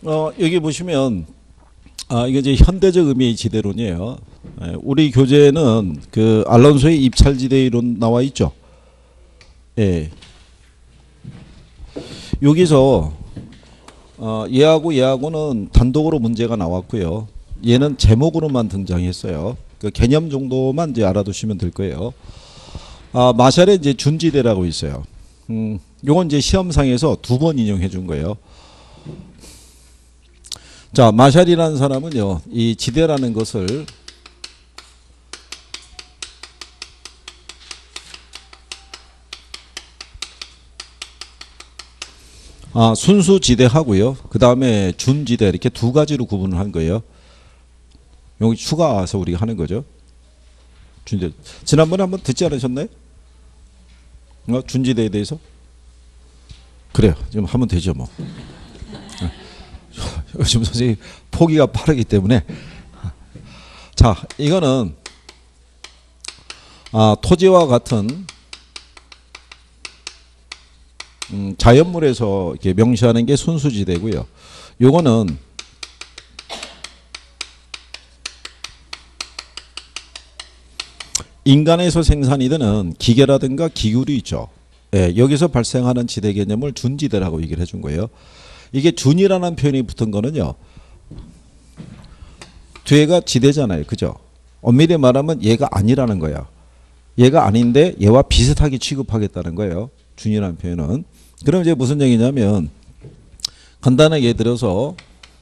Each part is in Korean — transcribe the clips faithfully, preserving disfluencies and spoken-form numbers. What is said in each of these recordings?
어, 여기 보시면 아, 이게 이제 현대적 의미의 지대론이에요. 예, 우리 교재는 그 알론소의 입찰지대 이론 나와 있죠. 예. 여기서 어, 얘하고 얘하고는 단독으로 문제가 나왔고요. 얘는 제목으로만 등장했어요. 그 개념 정도만 이제 알아두시면 될 거예요. 아, 마샬의 이제 준지대라고 있어요. 음, 요건 이제 시험상에서 두 번 인용해 준 거예요. 자, 마샬이라는 사람은요, 이 지대라는 것을 아, 순수 지대하고요. 그 다음에 준지대 이렇게 두 가지로 구분을 한 거예요. 여기 추가해서 우리가 하는 거죠. 준지대. 지난번에 한번 듣지 않으셨나요? 어? 준지대에 대해서? 그래요. 지금 하면 되죠, 뭐. 요즘 선생님 포기가 빠르기 때문에. 자, 이거는 아, 토지와 같은 음, 자연물에서 이렇게 명시하는 게 순수지대고요. 요거는 인간에서 생산이 되는 기계라든가 기술이 있죠. 예, 여기서 발생하는 지대 개념을 준지대라고 얘기를 해준 거예요. 이게 준이라는 표현이 붙은 거는요, 뒤에가 지대잖아요. 그죠? 엄밀히 말하면 얘가 아니라는 거야. 얘가 아닌데 얘와 비슷하게 취급하겠다는 거예요. 준이라는 표현은. 그럼 이제 무슨 얘기냐면, 간단하게 예를 들어서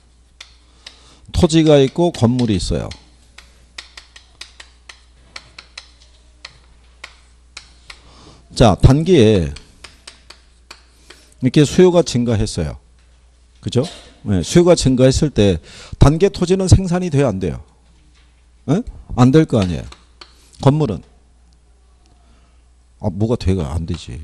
토지가 있고 건물이 있어요. 자, 단기에 이렇게 수요가 증가했어요. 그죠? 네, 수요가 증가했을 때 단계 토지는 생산이 돼야 안 돼요? 네? 안 될 거 아니에요. 건물은 아, 뭐가 돼가 안 되지.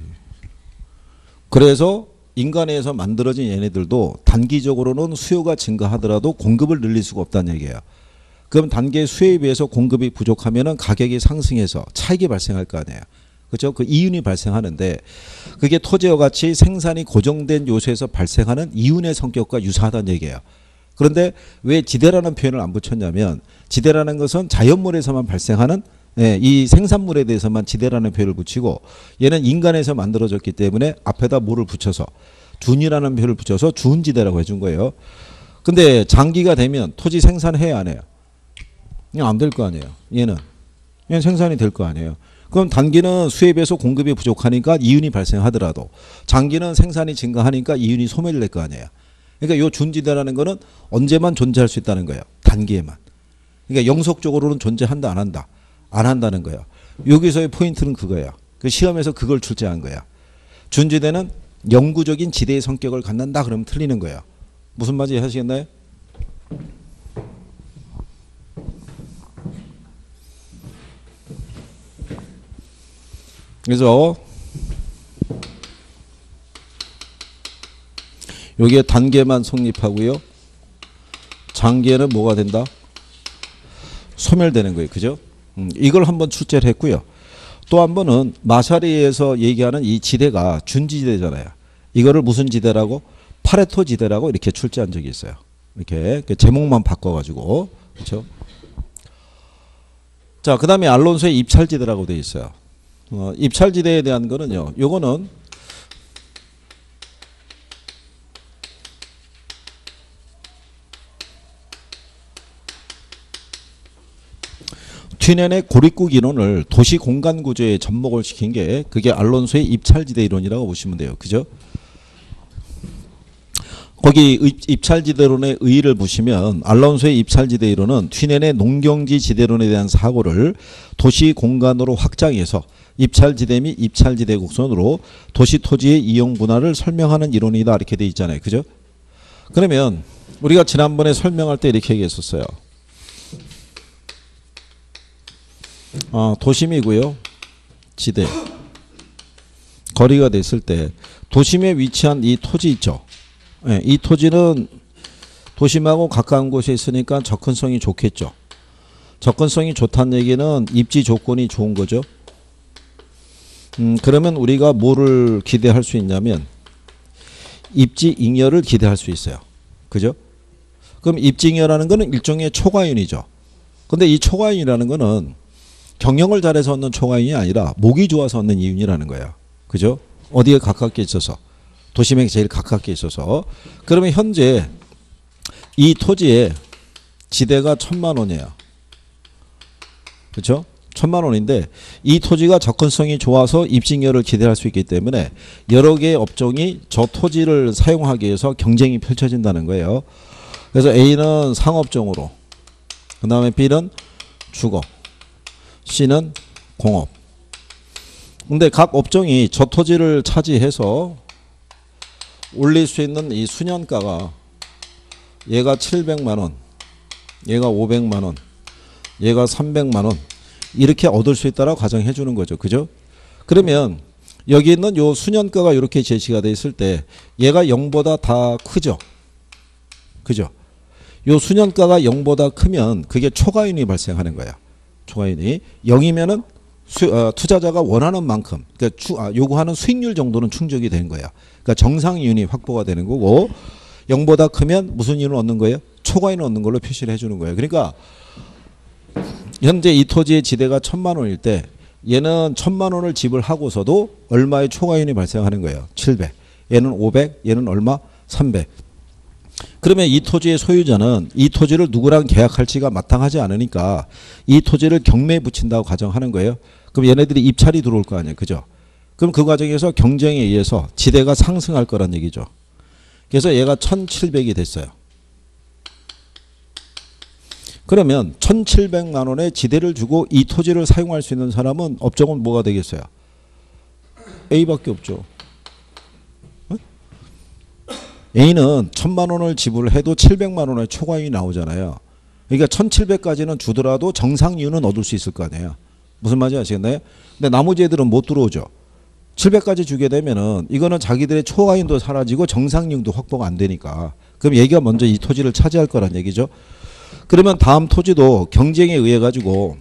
그래서 인간에서 만들어진 얘네들도 단기적으로는 수요가 증가하더라도 공급을 늘릴 수가 없다는 얘기예요. 그럼 단계 수요에 비해서 공급이 부족하면은 가격이 상승해서 차익이 발생할 거 아니에요. 그렇죠? 그 이윤이 발생하는데, 그게 토지와 같이 생산이 고정된 요소에서 발생하는 이윤의 성격과 유사하다는 얘기예요. 그런데 왜 지대라는 표현을 안 붙였냐면, 지대라는 것은 자연물에서만 발생하는 예, 이 생산물에 대해서만 지대라는 표현을 붙이고, 얘는 인간에서 만들어졌기 때문에 앞에다 뭐를 붙여서 준이라는 표현을 붙여서 준지대라고 해준 거예요. 근데 장기가 되면 토지 생산해야 안 해요? 그냥 안 될 거 아니에요. 얘는 얘는 생산이 될 거 아니에요. 그럼 단기는 수요에 비해서 공급이 부족하니까 이윤이 발생하더라도 장기는 생산이 증가하니까 이윤이 소멸될 거 아니에요. 그러니까 이 준지대라는 거는 언제만 존재할 수 있다는 거예요. 단기에만. 그러니까 영속적으로는 존재한다 안 한다. 안 한다는 거예요. 여기서의 포인트는 그거예요. 그 시험에서 그걸 출제한 거야. 준지대는 영구적인 지대의 성격을 갖는다 그러면 틀리는 거예요. 무슨 말인지 하시겠나요? 그래서 여기에 단계만 성립하고요. 장기에는 뭐가 된다? 소멸되는 거예요. 그죠? 음, 이걸 한번 출제를 했고요. 또 한 번은 마샤리에서 얘기하는 이 지대가 준지대잖아요. 이거를 무슨 지대라고? 파레토 지대라고 이렇게 출제한 적이 있어요. 이렇게 제목만 바꿔가지고. 그렇죠? 자, 그 다음에 알론소의 입찰지대라고 되어 있어요. 어, 입찰지대에 대한 거는요, 요거는 튀넨의 고립국 이론을 도시 공간 구조에 접목을 시킨 게 그게 알론소의 입찰지대 이론이라고 보시면 돼요. 그죠? 거기 입찰지대론의 의의를 보시면 알론소의 입찰지대 이론은 튀넨의 농경지 지대론에 대한 사고를 도시 공간으로 확장해서 입찰지대 및 입찰지대 곡선으로 도시 토지의 이용 분할을 설명하는 이론이다 이렇게 돼 있잖아요. 그죠? 그러면 우리가 지난번에 설명할 때 이렇게 얘기했었어요. 어, 도심이고요. 지대. 거리가 됐을 때 도심에 위치한 이 토지 있죠. 네, 이 토지는 도심하고 가까운 곳에 있으니까 접근성이 좋겠죠. 접근성이 좋다는 얘기는 입지 조건이 좋은 거죠. 음, 그러면 우리가 뭐를 기대할 수 있냐면 입지 잉여를 기대할 수 있어요. 그죠? 그럼 입증이라는 거는 일종의 초과인이죠. 근데 이 초과인이라는 거는 경영을 잘해서 얻는 초과인이 아니라 목이 좋아서 얻는 이윤이라는 거예요. 그죠? 어디에 가깝게 있어서 도심에 제일 가깝게 있어서. 그러면 현재 이 토지의 지대가 천만 원이에요. 그렇죠? 천만 원인데 이 토지가 접근성이 좋아서 입증료를 기대할 수 있기 때문에 여러 개의 업종이 저 토지를 사용하기 위해서 경쟁이 펼쳐진다는 거예요. 그래서 A는 상업종으로, 그 다음에 B는 주거, C는 공업. 근데 각 업종이 저 토지를 차지해서 올릴 수 있는 이 수년가가 얘가 칠백만 원, 얘가 오백만 원, 얘가 삼백만 원 이렇게 얻을 수 있다라고 가정해 주는 거죠. 그죠? 그러면 여기 있는 요 수년가가 이렇게 제시가 돼 있을 때 얘가 영보다 다 크죠. 그죠? 요 수년가가 영보다 크면 그게 초과인이 발생하는 거야. 초과인이 영이면은 수, 어, 투자자가 원하는 만큼, 그러니까 추, 아, 요구하는 수익률 정도는 충족이 되는 거야. 그러니까 정상이윤이 확보가 되는 거고, 영보다 크면 무슨 이윤을 얻는 거예요? 초과인을 얻는 걸로 표시를 해주는 거예요. 그러니까 현재 이 토지의 지대가 천만 원일 때 얘는 천만 원을 지불하고서도 얼마의 초과인이 발생하는 거예요? 칠백. 얘는 오백, 얘는 얼마? 삼백. 그러면 이 토지의 소유자는 이 토지를 누구랑 계약할지가 마땅하지 않으니까 이 토지를 경매에 붙인다고 가정하는 거예요. 그럼 얘네들이 입찰이 들어올 거 아니에요. 그죠? 그럼 그 과정에서 경쟁에 의해서 지대가 상승할 거란 얘기죠. 그래서 얘가 천칠백이 됐어요. 그러면 천칠백만 원의 지대를 주고 이 토지를 사용할 수 있는 사람은 업종은 뭐가 되겠어요? A밖에 없죠. A는 천만 원을 지불해도 칠백만 원의 초과이익이 나오잖아요. 그러니까 천칠백까지는 주더라도 정상이윤은 얻을 수 있을 거 아니에요. 무슨 말인지 아시겠나요? 근데 나머지 애들은 못 들어오죠. 칠백까지 주게 되면은 이거는 자기들의 초과이익도 사라지고 정상이익도 확보가 안 되니까. 그럼 얘가 먼저 이 토지를 차지할 거란 얘기죠. 그러면 다음 토지도 경쟁에 의해 가지고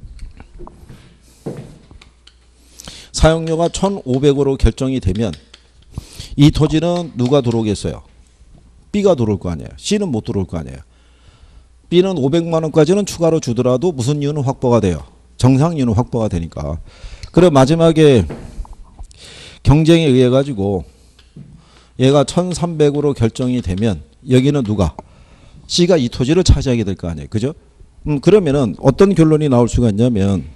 사용료가 천오백으로 결정이 되면 이 토지는 누가 들어오겠어요? B가 들어올 거 아니에요. C는 못 들어올 거 아니에요. B는 오백만 원까지는 추가로 주더라도 무슨 이유는 확보가 돼요? 정상 이유는 확보가 되니까. 그리고 마지막에 경쟁에 의해 가지고 얘가 천삼백으로 결정이 되면 여기는 누가? C가 이 토지를 차지하게 될 거 아니에요. 그죠? 음, 그러면은 어떤 결론이 나올 수가 있냐면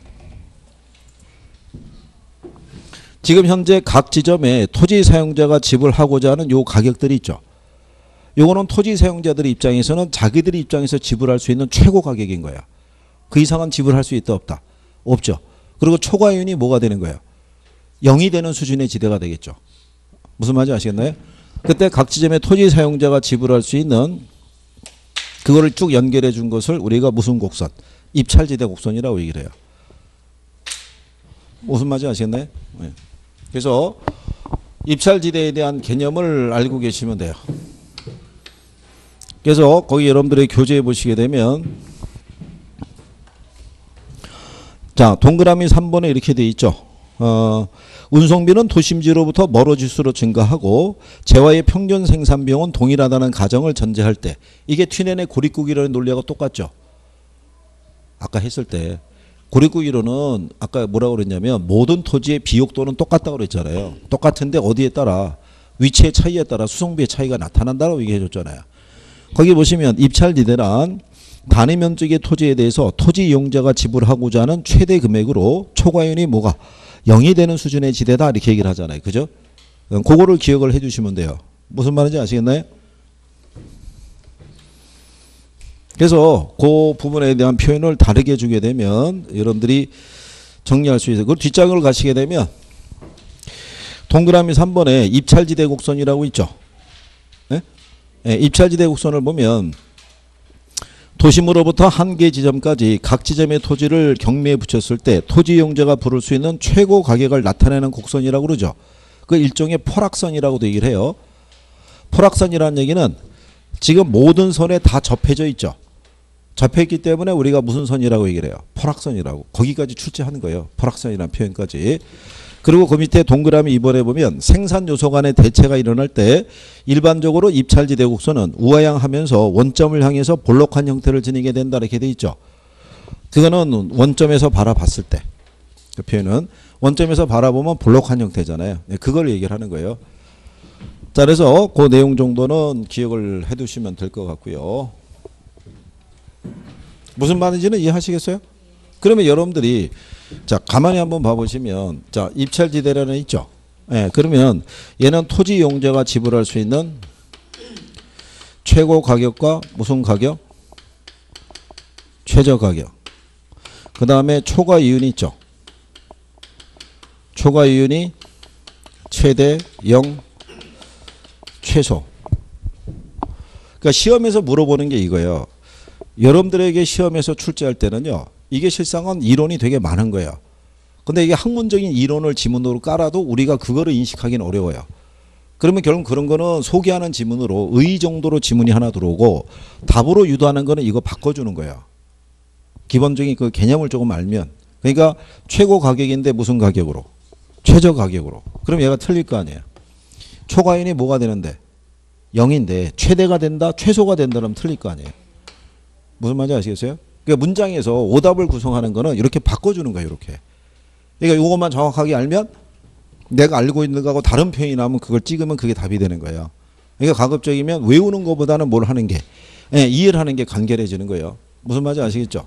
지금 현재 각 지점에 토지 사용자가 지불하고자 하는 요 가격들이 있죠. 요거는 토지 사용자들 입장에서는 자기들의 입장에서 지불할 수 있는 최고 가격인 거야. 그 이상은 지불할 수 있다 없다? 없죠. 그리고 초과이윤이 뭐가 되는 거예요? 영이 되는 수준의 지대가 되겠죠. 무슨 말인지 아시겠나요? 그때 각 지점의 토지 사용자가 지불할 수 있는 그거를 쭉 연결해 준 것을 우리가 무슨 곡선? 입찰지대 곡선이라고 얘기를 해요. 무슨 말인지 아시겠나요? 네. 그래서 입찰지대에 대한 개념을 알고 계시면 돼요. 그래서 거기 여러분들이 교재에 보시게 되면 자 동그라미 삼 번에 이렇게 돼 있죠. 어, 운송비는 도심지로부터 멀어질수록 증가하고 재화의 평균 생산비용은 동일하다는 가정을 전제할 때 이게 튀넨의 고립국이라는 논리하고 똑같죠. 아까 했을 때 고립국이론은 아까 뭐라고 그랬냐면 모든 토지의 비용도는 똑같다고 그랬잖아요. 똑같은데 어디에 따라 위치의 차이에 따라 수송비의 차이가 나타난다고 얘기해 줬잖아요. 거기 보시면 입찰지대란 단위 면적의 토지에 대해서 토지 이용자가 지불하고자 하는 최대 금액으로 초과이윤이 뭐가 영이 되는 수준의 지대다 이렇게 얘기를 하잖아요. 그죠? 그거를 기억을 해 주시면 돼요. 무슨 말인지 아시겠나요? 그래서 그 부분에 대한 표현을 다르게 주게 되면 여러분들이 정리할 수 있어요. 그 뒷장을 가시게 되면 동그라미 삼 번에 입찰지대 곡선이라고 있죠. 네? 네, 입찰지대 곡선을 보면 도심으로부터 한 개 지점까지 각 지점의 토지를 경매에 붙였을 때 토지 이용자가 부를 수 있는 최고 가격을 나타내는 곡선이라고 그러죠. 그 일종의 포락선이라고도 얘기를 해요. 포락선이라는 얘기는 지금 모든 선에 다 접해져 있죠. 접했기 때문에 우리가 무슨 선이라고 얘기를 해요? 포락선이라고. 거기까지 출제하는 거예요. 포락선이라는 표현까지. 그리고 그 밑에 동그라미 이 번에 보면 생산 요소 간의 대체가 일어날 때 일반적으로 입찰지대 곡선은 우하향하면서 원점을 향해서 볼록한 형태를 지니게 된다 이렇게 돼 있죠. 그거는 원점에서 바라봤을 때 그 표현은 원점에서 바라보면 볼록한 형태잖아요. 그걸 얘기를 하는 거예요. 자, 그래서 그 내용 정도는 기억을 해두시면 될 것 같고요. 무슨 말인지는 이해하시겠어요? 그러면 여러분들이 자 가만히 한번 봐보시면 자 입찰지대라는 있죠. 예, 그러면 얘는 토지 이용자가 지불할 수 있는 최고 가격과 무슨 가격? 최저 가격. 그 다음에 초과 이윤이 있죠. 초과 이윤이 최대 영 최소. 그러니까 시험에서 물어보는 게 이거예요. 여러분들에게 시험에서 출제할 때는요. 이게 실상은 이론이 되게 많은 거예요. 근데 이게 학문적인 이론을 지문으로 깔아도 우리가 그거를 인식하기는 어려워요. 그러면 결국 그런 거는 소개하는 지문으로 의 정도로 지문이 하나 들어오고 답으로 유도하는 거는 이거 바꿔주는 거예요. 기본적인 그 개념을 조금 알면. 그러니까 최고 가격인데 무슨 가격으로? 최저 가격으로. 그럼 얘가 틀릴 거 아니에요. 초과인이 뭐가 되는데? 영인데 최대가 된다, 최소가 된다면 틀릴 거 아니에요. 무슨 말인지 아시겠어요? 그러니까 문장에서 오답을 구성하는 거는 이렇게 바꿔주는 거예요. 이렇게. 그러니까 이것만 정확하게 알면 내가 알고 있는 거하고 다른 표현이 나오면 그걸 찍으면 그게 답이 되는 거예요. 그러니까 가급적이면 외우는 것보다는 뭘 하는 게 예, 이해를 하는 게 간결해지는 거예요. 무슨 말인지 아시겠죠?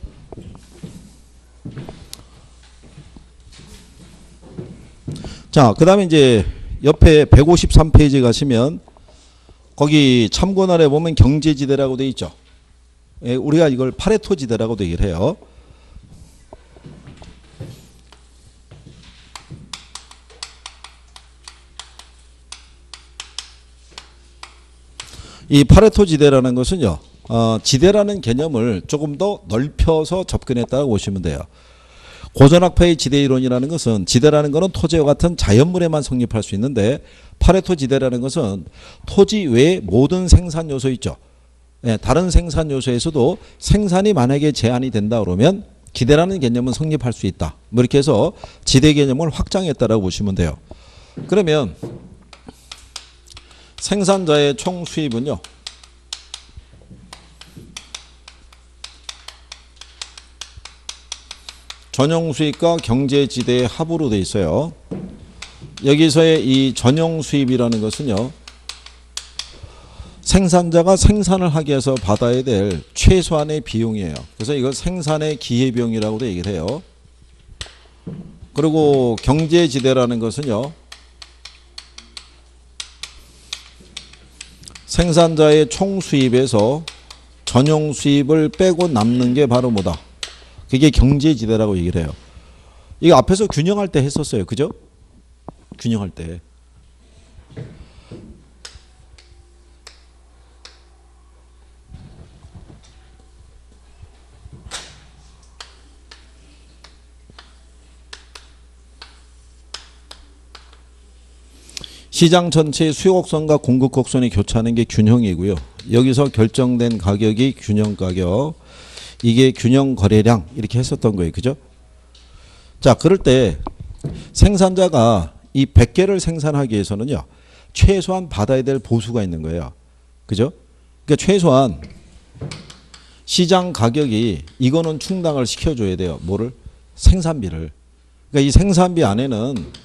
자, 그 다음에 이제 옆에 백오십삼 페이지 가시면 거기 참고란에 보면 경제지대라고 돼 있죠. 예, 우리가 이걸 파레토 지대라고 얘기를 해요. 이 파레토 지대라는 것은요. 어, 지대라는 개념을 조금 더 넓혀서 접근했다고 보시면 돼요. 고전학파의 지대이론이라는 것은 지대라는 것은 토지와 같은 자연물에만 성립할 수 있는데 파레토 지대라는 것은 토지 외의 모든 생산 요소 있죠. 예, 다른 생산 요소에서도 생산이 만약에 제한이 된다 그러면 지대라는 개념은 성립할 수 있다. 뭐 이렇게 해서 지대 개념을 확장했다라고 보시면 돼요. 그러면 생산자의 총 수입은요. 전용 수입과 경제 지대의 합으로 돼 있어요. 여기서의 이 전용 수입이라는 것은요. 생산자가 생산을 하기 위해서 받아야 될 최소한의 비용이에요. 그래서 이걸 생산의 기회비용이라고도 얘기를 해요. 그리고 경제지대라는 것은요. 생산자의 총 수입에서 전용 수입을 빼고 남는 게 바로 뭐다? 그게 경제지대라고 얘기를 해요. 이거 앞에서 균형할 때 했었어요. 그죠? 균형할 때. 시장 전체의 수요 곡선과 공급 곡선이 교차하는 게 균형이고요. 여기서 결정된 가격이 균형 가격, 이게 균형 거래량 이렇게 했었던 거예요. 그죠? 자, 그럴 때 생산자가 이 백 개를 생산하기 위해서는요. 최소한 받아야 될 보수가 있는 거예요. 그죠? 그러니까 최소한 시장 가격이 이거는 충당을 시켜줘야 돼요. 뭐를? 생산비를. 그러니까 이 생산비 안에는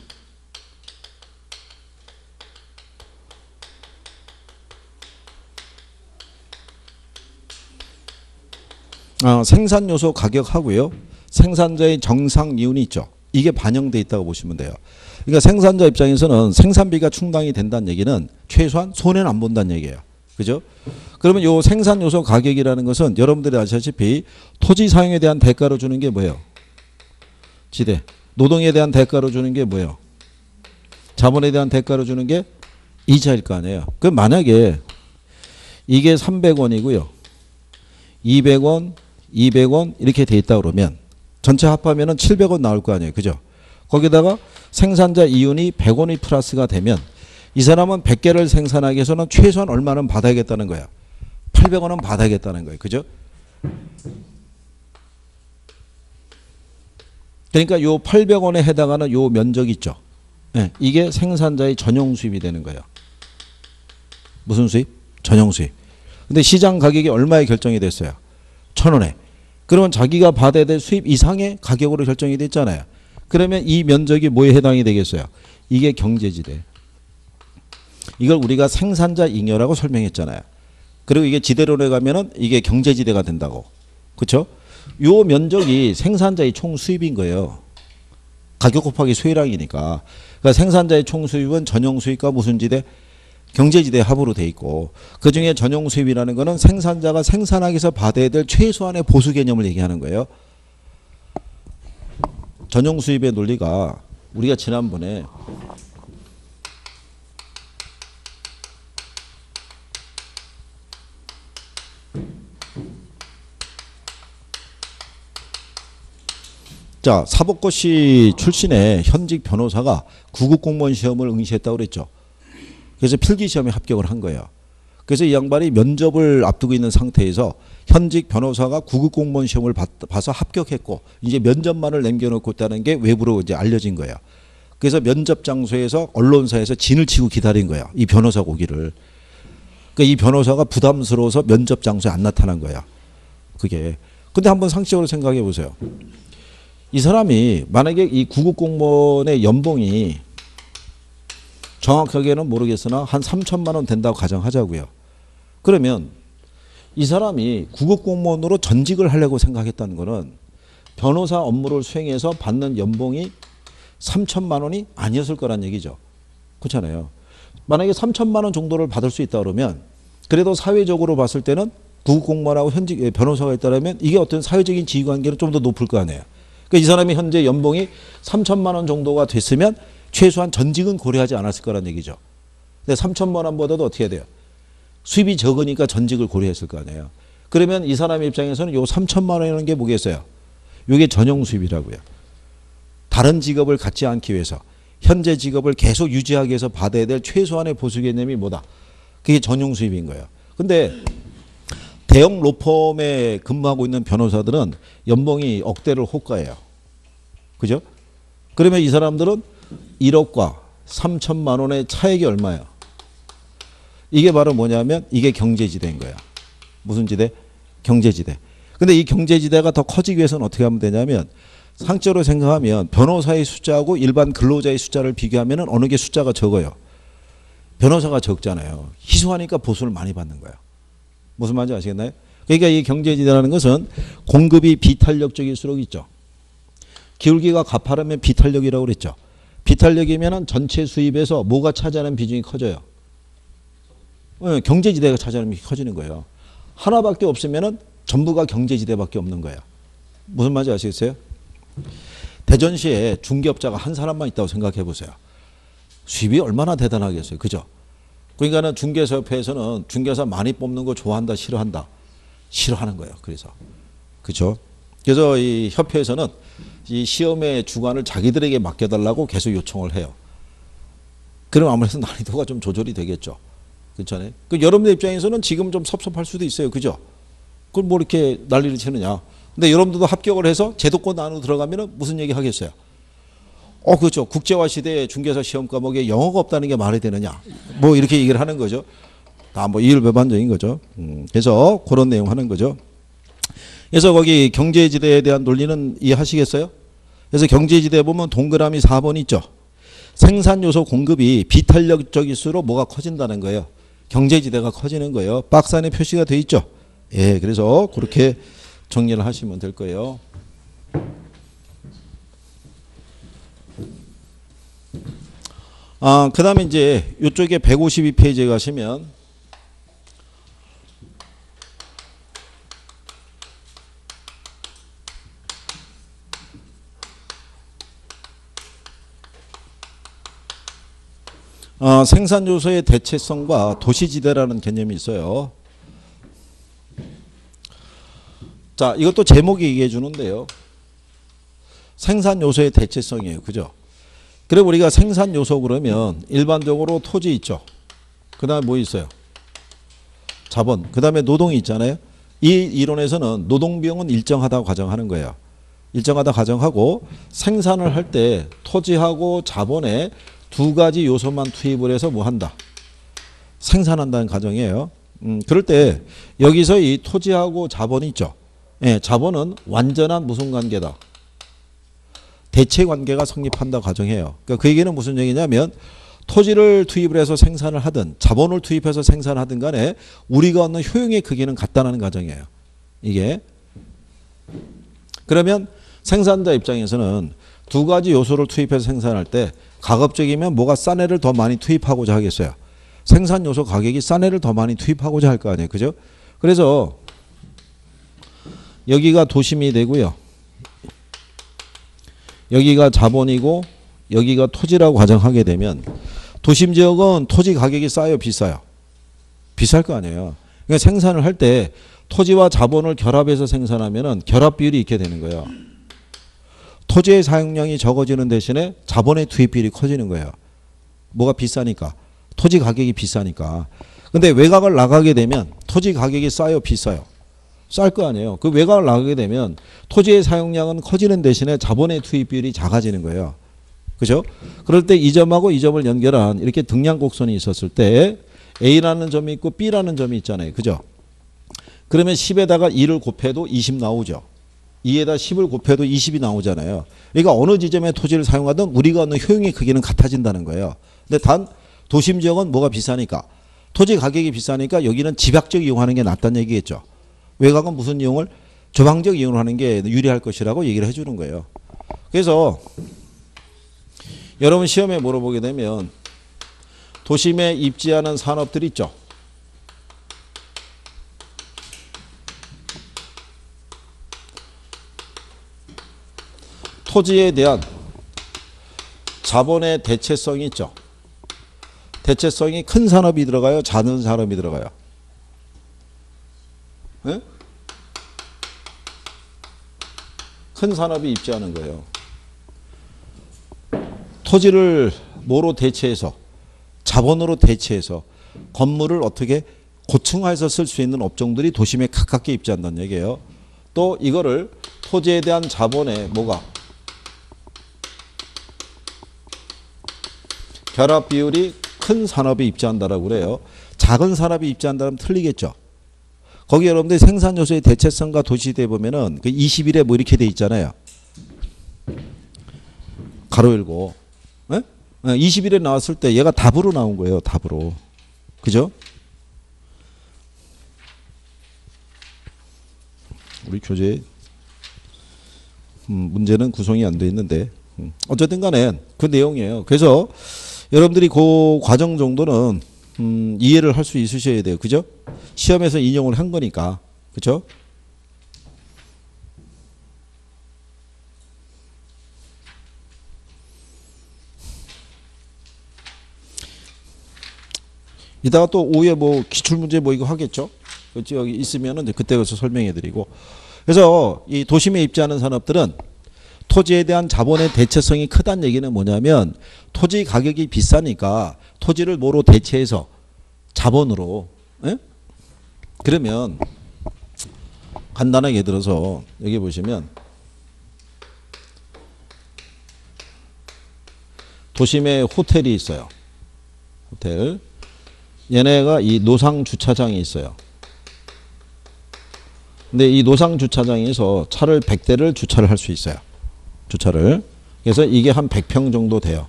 어, 생산 요소 가격하고요. 생산자의 정상 이윤이 있죠. 이게 반영돼 있다고 보시면 돼요. 그러니까 생산자 입장에서는 생산비가 충당이 된다는 얘기는 최소한 손해는 안 본다는 얘기예요. 그죠? 그러면 요 생산 요소 가격이라는 것은 여러분들이 아시다시피 토지 사용에 대한 대가로 주는 게 뭐예요? 지대. 노동에 대한 대가로 주는 게 뭐예요? 자본에 대한 대가로 주는 게 이자일 거 아니에요. 그럼 만약에 이게 삼백 원이고요. 이백 원, 이백 원 이렇게 돼 있다 그러면 전체 합하면은 칠백 원 나올 거 아니에요. 그죠? 거기다가 생산자 이윤이 백 원이 플러스가 되면 이 사람은 백 개를 생산하기 위해서는 최소한 얼마는 받아야겠다는 거야. 팔백 원은 받아야겠다는 거예요. 그죠? 그러니까 요 팔백 원에 해당하는 요 면적 있죠. 네, 이게 생산자의 전용 수입이 되는 거예요. 무슨 수입? 전용 수입. 근데 시장 가격이 얼마에 결정이 됐어요? 천 원에. 그러면 자기가 받아야 될 수입 이상의 가격으로 결정이 됐잖아요. 그러면 이 면적이 뭐에 해당이 되겠어요? 이게 경제지대. 이걸 우리가 생산자 잉여라고 설명했잖아요. 그리고 이게 지대론에 가면은 이게 경제지대가 된다고. 그렇죠? 요 면적이 생산자의 총 수입인 거예요. 가격 곱하기 수혜량이니까. 그러니까 생산자의 총 수입은 전용 수입과 무슨 지대? 경제지대 합으로 돼 있고, 그중에 전용 수입이라는 거는 생산자가 생산하기 위해서 받아야 될 최소한의 보수 개념을 얘기하는 거예요. 전용 수입의 논리가 우리가 지난번에 자, 사법고시 출신의 현직 변호사가 구급 공무원 시험을 응시했다고 그랬죠. 그래서 필기 시험에 합격을 한 거예요. 그래서 이 양반이 면접을 앞두고 있는 상태에서 현직 변호사가 구급 공무원 시험을 봐서 합격했고 이제 면접만을 남겨놓고 있다는 게 외부로 이제 알려진 거예요. 그래서 면접 장소에서 언론사에서 진을 치고 기다린 거예요. 이 변호사 오기를. 그러니까 이 변호사가 부담스러워서 면접 장소에 안 나타난 거야. 그게. 근데 한번 상식적으로 생각해 보세요. 이 사람이 만약에 이 구급 공무원의 연봉이 정확하게는 모르겠으나 한 삼천만 원 된다고 가정하자고요. 그러면 이 사람이 구급 공무원으로 전직을 하려고 생각했다는 거는 변호사 업무를 수행해서 받는 연봉이 삼천만 원이 아니었을 거란 얘기죠. 그렇잖아요. 만약에 삼천만 원 정도를 받을 수 있다 그러면 그래도 사회적으로 봤을 때는 구급 공무원하고 현직 변호사가 있다면 이게 어떤 사회적인 지위관계는 좀 더 높을 거 아니에요. 그러니까 이 사람이 현재 연봉이 삼천만 원 정도가 됐으면 최소한 전직은 고려하지 않았을 거란 얘기죠. 근데 삼천만 원보다도 어떻게 해야 돼요? 수입이 적으니까 전직을 고려했을 거 아니에요. 그러면 이 사람 입장에서는 요 삼천만 원이라는 게 뭐겠어요? 이게 전용 수입이라고요. 다른 직업을 갖지 않기 위해서 현재 직업을 계속 유지하기 위해서 받아야 될 최소한의 보수 개념이 뭐다? 그게 전용 수입인 거예요. 근데 대형 로펌에 근무하고 있는 변호사들은 연봉이 억대를 호가해요. 그죠? 그러면 이 사람들은 일억과 삼천만 원의 차액이 얼마예요? 이게 바로 뭐냐면 이게 경제지대인 거야. 무슨 지대? 경제지대. 근데 이 경제지대가 더 커지기 위해서는 어떻게 하면 되냐면 상적으로 생각하면 변호사의 숫자하고 일반 근로자의 숫자를 비교하면 어느 게 숫자가 적어요. 변호사가 적잖아요. 희소하니까 보수를 많이 받는 거야. 무슨 말인지 아시겠나요? 그러니까 이 경제지대라는 것은 공급이 비탄력적일수록 있죠. 기울기가 가파르면 비탄력이라고 그랬죠. 비탄력이면 전체 수입에서 뭐가 차지하는 비중이 커져요? 네, 경제지대가 차지하는 비중이 커지는 거예요. 하나밖에 없으면 전부가 경제지대밖에 없는 거예요. 무슨 말인지 아시겠어요? 대전시에 중개업자가 한 사람만 있다고 생각해 보세요. 수입이 얼마나 대단하겠어요. 그죠? 그러니까 중개사협회에서는 중개사 많이 뽑는 거 좋아한다, 싫어한다? 싫어하는 거예요. 그래서. 그죠? 그래서 이 협회에서는 이 시험의 주관을 자기들에게 맡겨달라고 계속 요청을 해요. 그럼 아무래도 난이도가 좀 조절이 되겠죠. 그렇잖아요. 그 여러분들 입장에서는 지금 좀 섭섭할 수도 있어요. 그죠? 그걸 뭐 이렇게 난리를 치느냐. 근데 여러분들도 합격을 해서 제도권 안으로 들어가면 무슨 얘기 하겠어요? 어, 그렇죠. 국제화 시대에 중개사 시험 과목에 영어가 없다는 게 말이 되느냐. 뭐 이렇게 얘기를 하는 거죠. 다 뭐 이율배반적인 거죠. 음, 그래서 그런 내용 하는 거죠. 그래서 거기 경제지대에 대한 논리는 이해하시겠어요? 그래서 경제지대에 보면 동그라미 사 번 있죠. 생산요소 공급이 비탄력적일수록 뭐가 커진다는 거예요. 경제지대가 커지는 거예요. 박스 안에 표시가 돼 있죠. 예, 그래서 그렇게 정리를 하시면 될 거예요. 아, 그 다음에 이제 이쪽에 백오십이 페이지에 가시면 어, 생산요소의 대체성과 도시지대라는 개념이 있어요. 자, 이것도 제목이 얘기해 주는데요. 생산요소의 대체성이에요. 그죠? 그래 우리가 생산요소 그러면 일반적으로 토지 있죠. 그 다음에 뭐 있어요? 자본. 그 다음에 노동이 있잖아요. 이 이론에서는 노동비용은 일정하다고 가정하는 거예요. 일정하다 가정하고 생산을 할 때 토지하고 자본에 두 가지 요소만 투입을 해서 뭐 한다? 생산한다는 가정이에요. 음, 그럴 때 여기서 이 토지하고 자본이 있죠. 예, 자본은 완전한 무슨 관계다? 대체 관계가 성립한다 가정해요. 그러니까 그 얘기는 무슨 얘기냐면 토지를 투입을 해서 생산을 하든 자본을 투입해서 생산하든 간에 우리가 얻는 효용의 크기는 같다는 가정이에요. 이게. 그러면 생산자 입장에서는 두 가지 요소를 투입해서 생산할 때 가급적이면 뭐가 싼 애를 더 많이 투입하고자 하겠어요. 생산 요소 가격이 싼 애를 더 많이 투입하고자 할 거 아니에요. 그죠? 그래서 여기가 도심이 되고요. 여기가 자본이고 여기가 토지라고 가정하게 되면 도심 지역은 토지 가격이 싸요, 비싸요? 비쌀 거 아니에요. 그러니까 생산을 할 때 토지와 자본을 결합해서 생산하면은 결합 비율이 있게 되는 거예요. 토지의 사용량이 적어지는 대신에 자본의 투입 비율이 커지는 거예요. 뭐가 비싸니까. 토지 가격이 비싸니까. 근데 외곽을 나가게 되면 토지 가격이 싸요, 비싸요? 쌀 거 아니에요. 그 외곽을 나가게 되면 토지의 사용량은 커지는 대신에 자본의 투입 비율이 작아지는 거예요. 그죠? 그럴 때 이 점하고 이 점을 연결한 이렇게 등량곡선이 있었을 때 A라는 점이 있고 B라는 점이 있잖아요. 그죠? 그러면 십에다가 이를 곱해도 이십 나오죠. 이에다 십을 곱해도 이십이 나오잖아요. 그러니까 어느 지점에 토지를 사용하든 우리가 얻는 효용의 크기는 같아진다는 거예요. 근데 단 도심 지역은 뭐가 비싸니까 토지 가격이 비싸니까 여기는 집약적 이용하는 게 낫다는 얘기겠죠. 외곽은 무슨 이용을? 조방적 이용을 하는 게 유리할 것이라고 얘기를 해주는 거예요. 그래서 여러분 시험에 물어보게 되면 도심에 입지하는 산업들 있죠. 토지에 대한 자본의 대체성이 있죠. 대체성이 큰 산업이 들어가요? 작은 산업이 들어가요? 네? 큰 산업이 입지하는 거예요. 토지를 뭐로 대체해서 자본으로 대체해서 건물을 어떻게 고층화해서 쓸 수 있는 업종들이 도심에 가깝게 입지한다는 얘기예요. 또 이거를 토지에 대한 자본의 뭐가 결합 비율이 큰 산업이 입지한다라고 그래요. 작은 산업이 입지한다면 틀리겠죠. 거기 여러분들 생산 요소의 대체성과 도시대에 보면은 그 이십 일에 뭐 이렇게 돼 있잖아요. 가로 열고. 네? 이십 일에 나왔을 때 얘가 답으로 나온 거예요. 답으로. 그죠? 우리 교재 음, 문제는 구성이 안 돼 있는데 음, 어쨌든 간에 그 내용이에요. 그래서 여러분들이 그 과정 정도는 음, 이해를 할 수 있으셔야 돼요. 그죠? 시험에서 인용을 한 거니까. 그죠? 이따가 또 오후에 뭐 기출문제 뭐 이거 하겠죠? 그치? 여기 있으면은 그때 가서 설명해 드리고. 그래서 이 도심에 입지하는 산업들은 토지에 대한 자본의 대체성이 크다는 얘기는 뭐냐면 토지 가격이 비싸니까 토지를 뭐로 대체해서 자본으로. 에? 그러면 간단하게 들어서 여기 보시면 도심에 호텔이 있어요. 호텔. 얘네가 이 노상 주차장이 있어요. 근데 이 노상 주차장에서 차를 백 대를 주차를 할 수 있어요. 주차를. 그래서 이게 한 백 평 정도 돼요.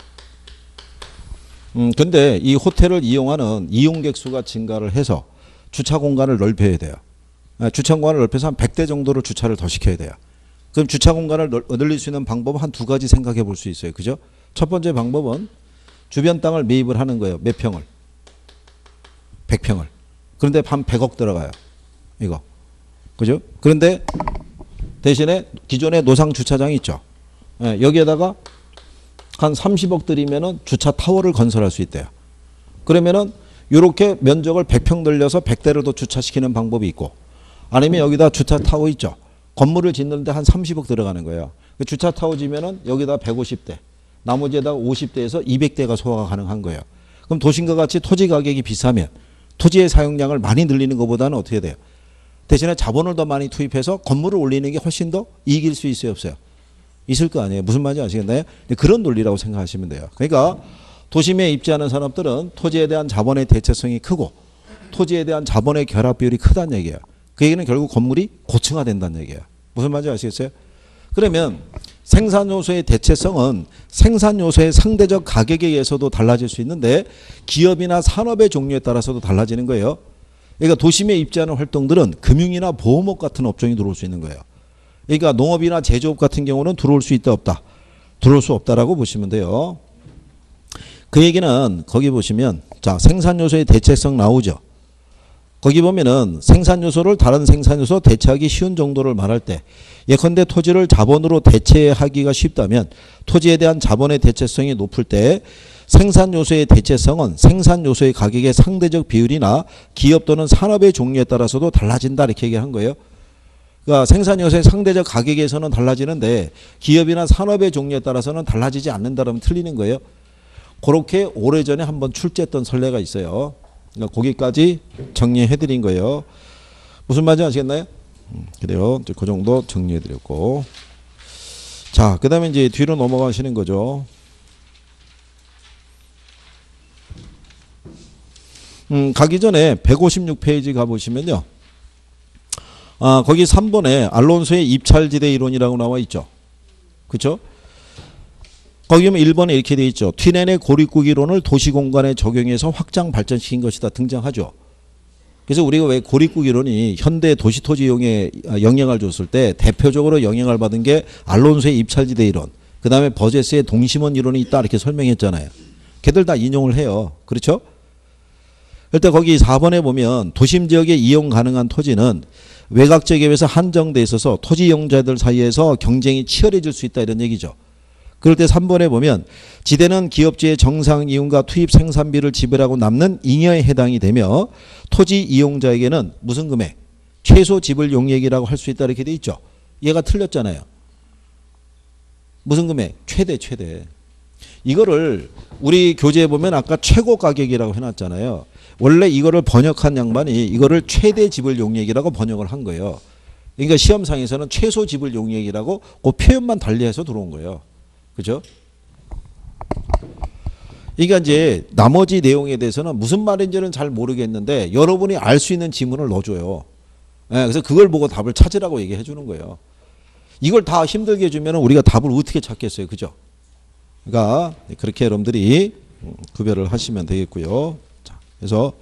음, 근데 이 호텔을 이용하는 이용객 수가 증가를 해서 주차 공간을 넓혀야 돼요. 주차 공간을 넓혀서 한 백 대 정도로 주차를 더 시켜야 돼요. 그럼 주차 공간을 늘릴 수 있는 방법은 한 두 가지 생각해 볼 수 있어요. 그죠? 첫 번째 방법은 주변 땅을 매입을 하는 거예요. 몇 평을? 백 평을. 그런데 한 백억 들어가요. 이거. 그죠? 그런데 대신에 기존에 노상 주차장이 있죠. 예, 여기에다가 한 삼십억 들이면은 주차 타워를 건설할 수 있대요. 그러면은 이렇게 면적을 백 평 늘려서 백 대를 더 주차시키는 방법이 있고, 아니면 여기다 주차 타워 있죠. 건물을 짓는데 한 삼십억 들어가는 거예요. 그 주차 타워 지면은 여기다 백오십 대, 나머지에다가 오십 대에서 이백 대가 소화가 가능한 거예요. 그럼 도심과 같이 토지 가격이 비싸면 토지의 사용량을 많이 늘리는 것보다는 어떻게 돼요? 대신에 자본을 더 많이 투입해서 건물을 올리는 게 훨씬 더 이익일 수 있어요, 없어요? 있을 거 아니에요. 무슨 말인지 아시겠나요? 그런 논리라고 생각하시면 돼요. 그러니까 도심에 입지하는 사람들은 토지에 대한 자본의 대체성이 크고 토지에 대한 자본의 결합 비율이 크다는 얘기예요. 그 얘기는 결국 건물이 고층화된다는 얘기예요. 무슨 말인지 아시겠어요? 그러면 생산 요소의 대체성은 생산 요소의 상대적 가격에 의해서도 달라질 수 있는데 기업이나 산업의 종류에 따라서도 달라지는 거예요. 그러니까 도심에 입지하는 활동들은 금융이나 보험업 같은 업종이 들어올 수 있는 거예요. 그러니까 농업이나 제조업 같은 경우는 들어올 수 있다 없다. 들어올 수 없다라고 보시면 돼요. 그 얘기는 거기 보시면 자 생산 요소의 대체성 나오죠. 거기 보면은 생산 요소를 다른 생산 요소 대체하기 쉬운 정도를 말할 때 예컨대 토지를 자본으로 대체하기가 쉽다면 토지에 대한 자본의 대체성이 높을 때 생산 요소의 대체성은 생산 요소의 가격의 상대적 비율이나 기업 또는 산업의 종류에 따라서도 달라진다 이렇게 얘기한 거예요. 그러니까 생산 요소의 상대적 가격에서는 달라지는데 기업이나 산업의 종류에 따라서는 달라지지 않는다면 틀리는 거예요. 그렇게 오래전에 한번 출제했던 선례가 있어요. 그러니까 거기까지 정리해드린 거예요. 무슨 말인지 아시겠나요? 음, 그래요. 그 정도 정리해드렸고. 자, 그 다음에 이제 뒤로 넘어가시는 거죠. 음, 가기 전에 백오십육 페이지 가보시면요. 아, 거기 삼 번에 알론소의 입찰지대 이론이라고 나와 있죠. 그렇죠? 거기 보면 일 번에 이렇게 돼 있죠. 튀넨의 고립국 이론을 도시공간에 적용해서 확장 발전시킨 것이다 등장하죠. 그래서 우리가 왜 고립국 이론이 현대 도시토지 이용에 영향을 줬을 때 대표적으로 영향을 받은 게 알론소의 입찰지대 이론, 그 다음에 버제스의 동심원 이론이 있다 이렇게 설명했잖아요. 걔들 다 인용을 해요. 그렇죠? 일단 거기 사 번에 보면 도심 지역에 이용 가능한 토지는 외곽지역에 비해서 한정돼 있어서 토지 이용자들 사이에서 경쟁이 치열해질 수 있다 이런 얘기죠. 그럴 때 삼 번에 보면 지대는 기업주의 정상 이윤과 투입 생산비를 지불하고 남는 잉여에 해당이 되며 토지 이용자에게는 무슨 금액? 최소 지불 용액이라고 할 수 있다 이렇게 돼 있죠. 얘가 틀렸잖아요. 무슨 금액? 최대 최대. 이거를 우리 교재에 보면 아까 최고 가격이라고 해놨잖아요. 원래 이거를 번역한 양반이 이거를 최대 지불 용액이라고 번역을 한 거예요. 그러니까 시험상에서는 최소 지불 용액이라고 그 표현만 달리해서 들어온 거예요. 그죠? 그러니까 이제 나머지 내용에 대해서는 무슨 말인지는 잘 모르겠는데 여러분이 알 수 있는 지문을 넣어줘요. 네, 그래서 그걸 보고 답을 찾으라고 얘기해 주는 거예요. 이걸 다 힘들게 해주면 우리가 답을 어떻게 찾겠어요. 그죠? 그러니까 그렇게 여러분들이 구별을 하시면 되겠고요. 자, 그래서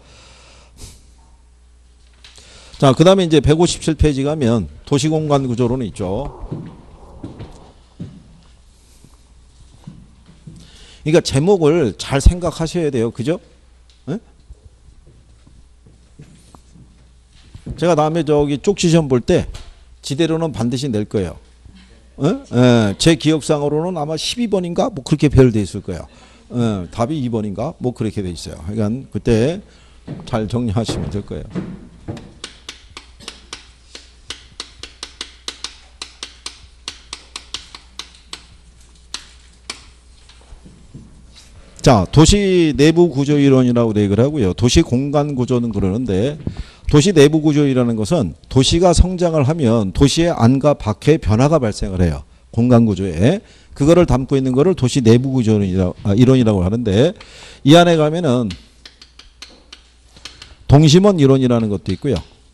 자, 그 다음에 이제 백오십칠 페이지 가면 도시공간 구조론이 있죠. 그러니까 제목을 잘 생각하셔야 돼요. 그죠? 네? 제가 다음에 저기 쪽지 시험 볼 때 지대로는 반드시 낼 거예요. 네? 네. 제 기억상으로는 아마 십이 번인가 뭐 그렇게 배열돼 있을 거예요. 네. 답이 이 번인가 뭐 그렇게 돼 있어요. 그러니까 그때 잘 정리하시면 될 거예요. 자, 도시 내부 구조 이론이라고 얘기를 하고요. 도시 공간 구조는 그러는데 도시 내부 구조이라는 것은 도시가 성장을 하면 도시의 안과 밖에 변화가 발생을 해요. 공간 구조에. 그거를 담고 있는 거를 도시 내부 구조 이론이라고 하는데 이 안에 가면은 동심원 이론이라는 것도 있고요.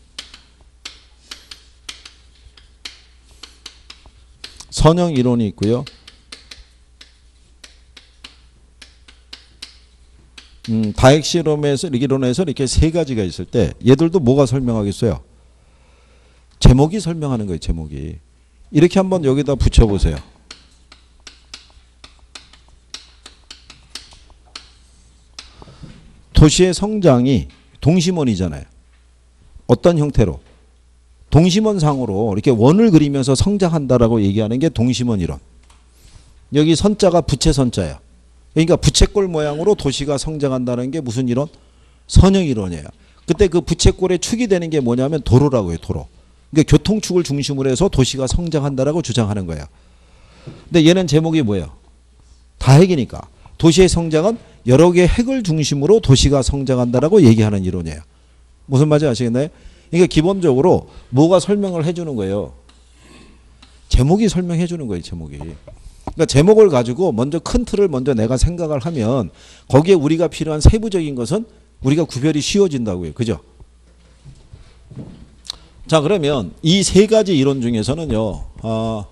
선형 이론이 있고요. 음, 다핵 실험에서 이론에서 이렇게 세 가지가 있을 때 얘들도 뭐가 설명하겠어요? 제목이 설명하는 거예요. 제목이. 이렇게 한번 여기다 붙여보세요. 도시의 성장이 동심원이잖아요. 어떤 형태로? 동심원상으로 이렇게 원을 그리면서 성장한다라고 얘기하는 게 동심원 이론. 여기 선자가 부채선자예요. 그러니까 부채꼴 모양으로 도시가 성장한다는 게 무슨 이론? 선형 이론이에요. 그때 그 부채꼴의 축이 되는 게 뭐냐면 도로라고 해요. 도로. 그러니까 교통축을 중심으로 해서 도시가 성장한다라고 주장하는 거예요. 근데 얘는 제목이 뭐예요? 다핵이니까. 도시의 성장은 여러 개의 핵을 중심으로 도시가 성장한다라고 얘기하는 이론이에요. 무슨 말인지 아시겠나요? 그러니까 기본적으로 뭐가 설명을 해주는 거예요. 제목이 설명해 주는 거예요. 제목이. 그러니까 제목을 가지고 먼저 큰 틀을 먼저 내가 생각을 하면 거기에 우리가 필요한 세부적인 것은 우리가 구별이 쉬워진다고요. 그죠? 자, 그러면 이 세 가지 이론 중에서는요. 아,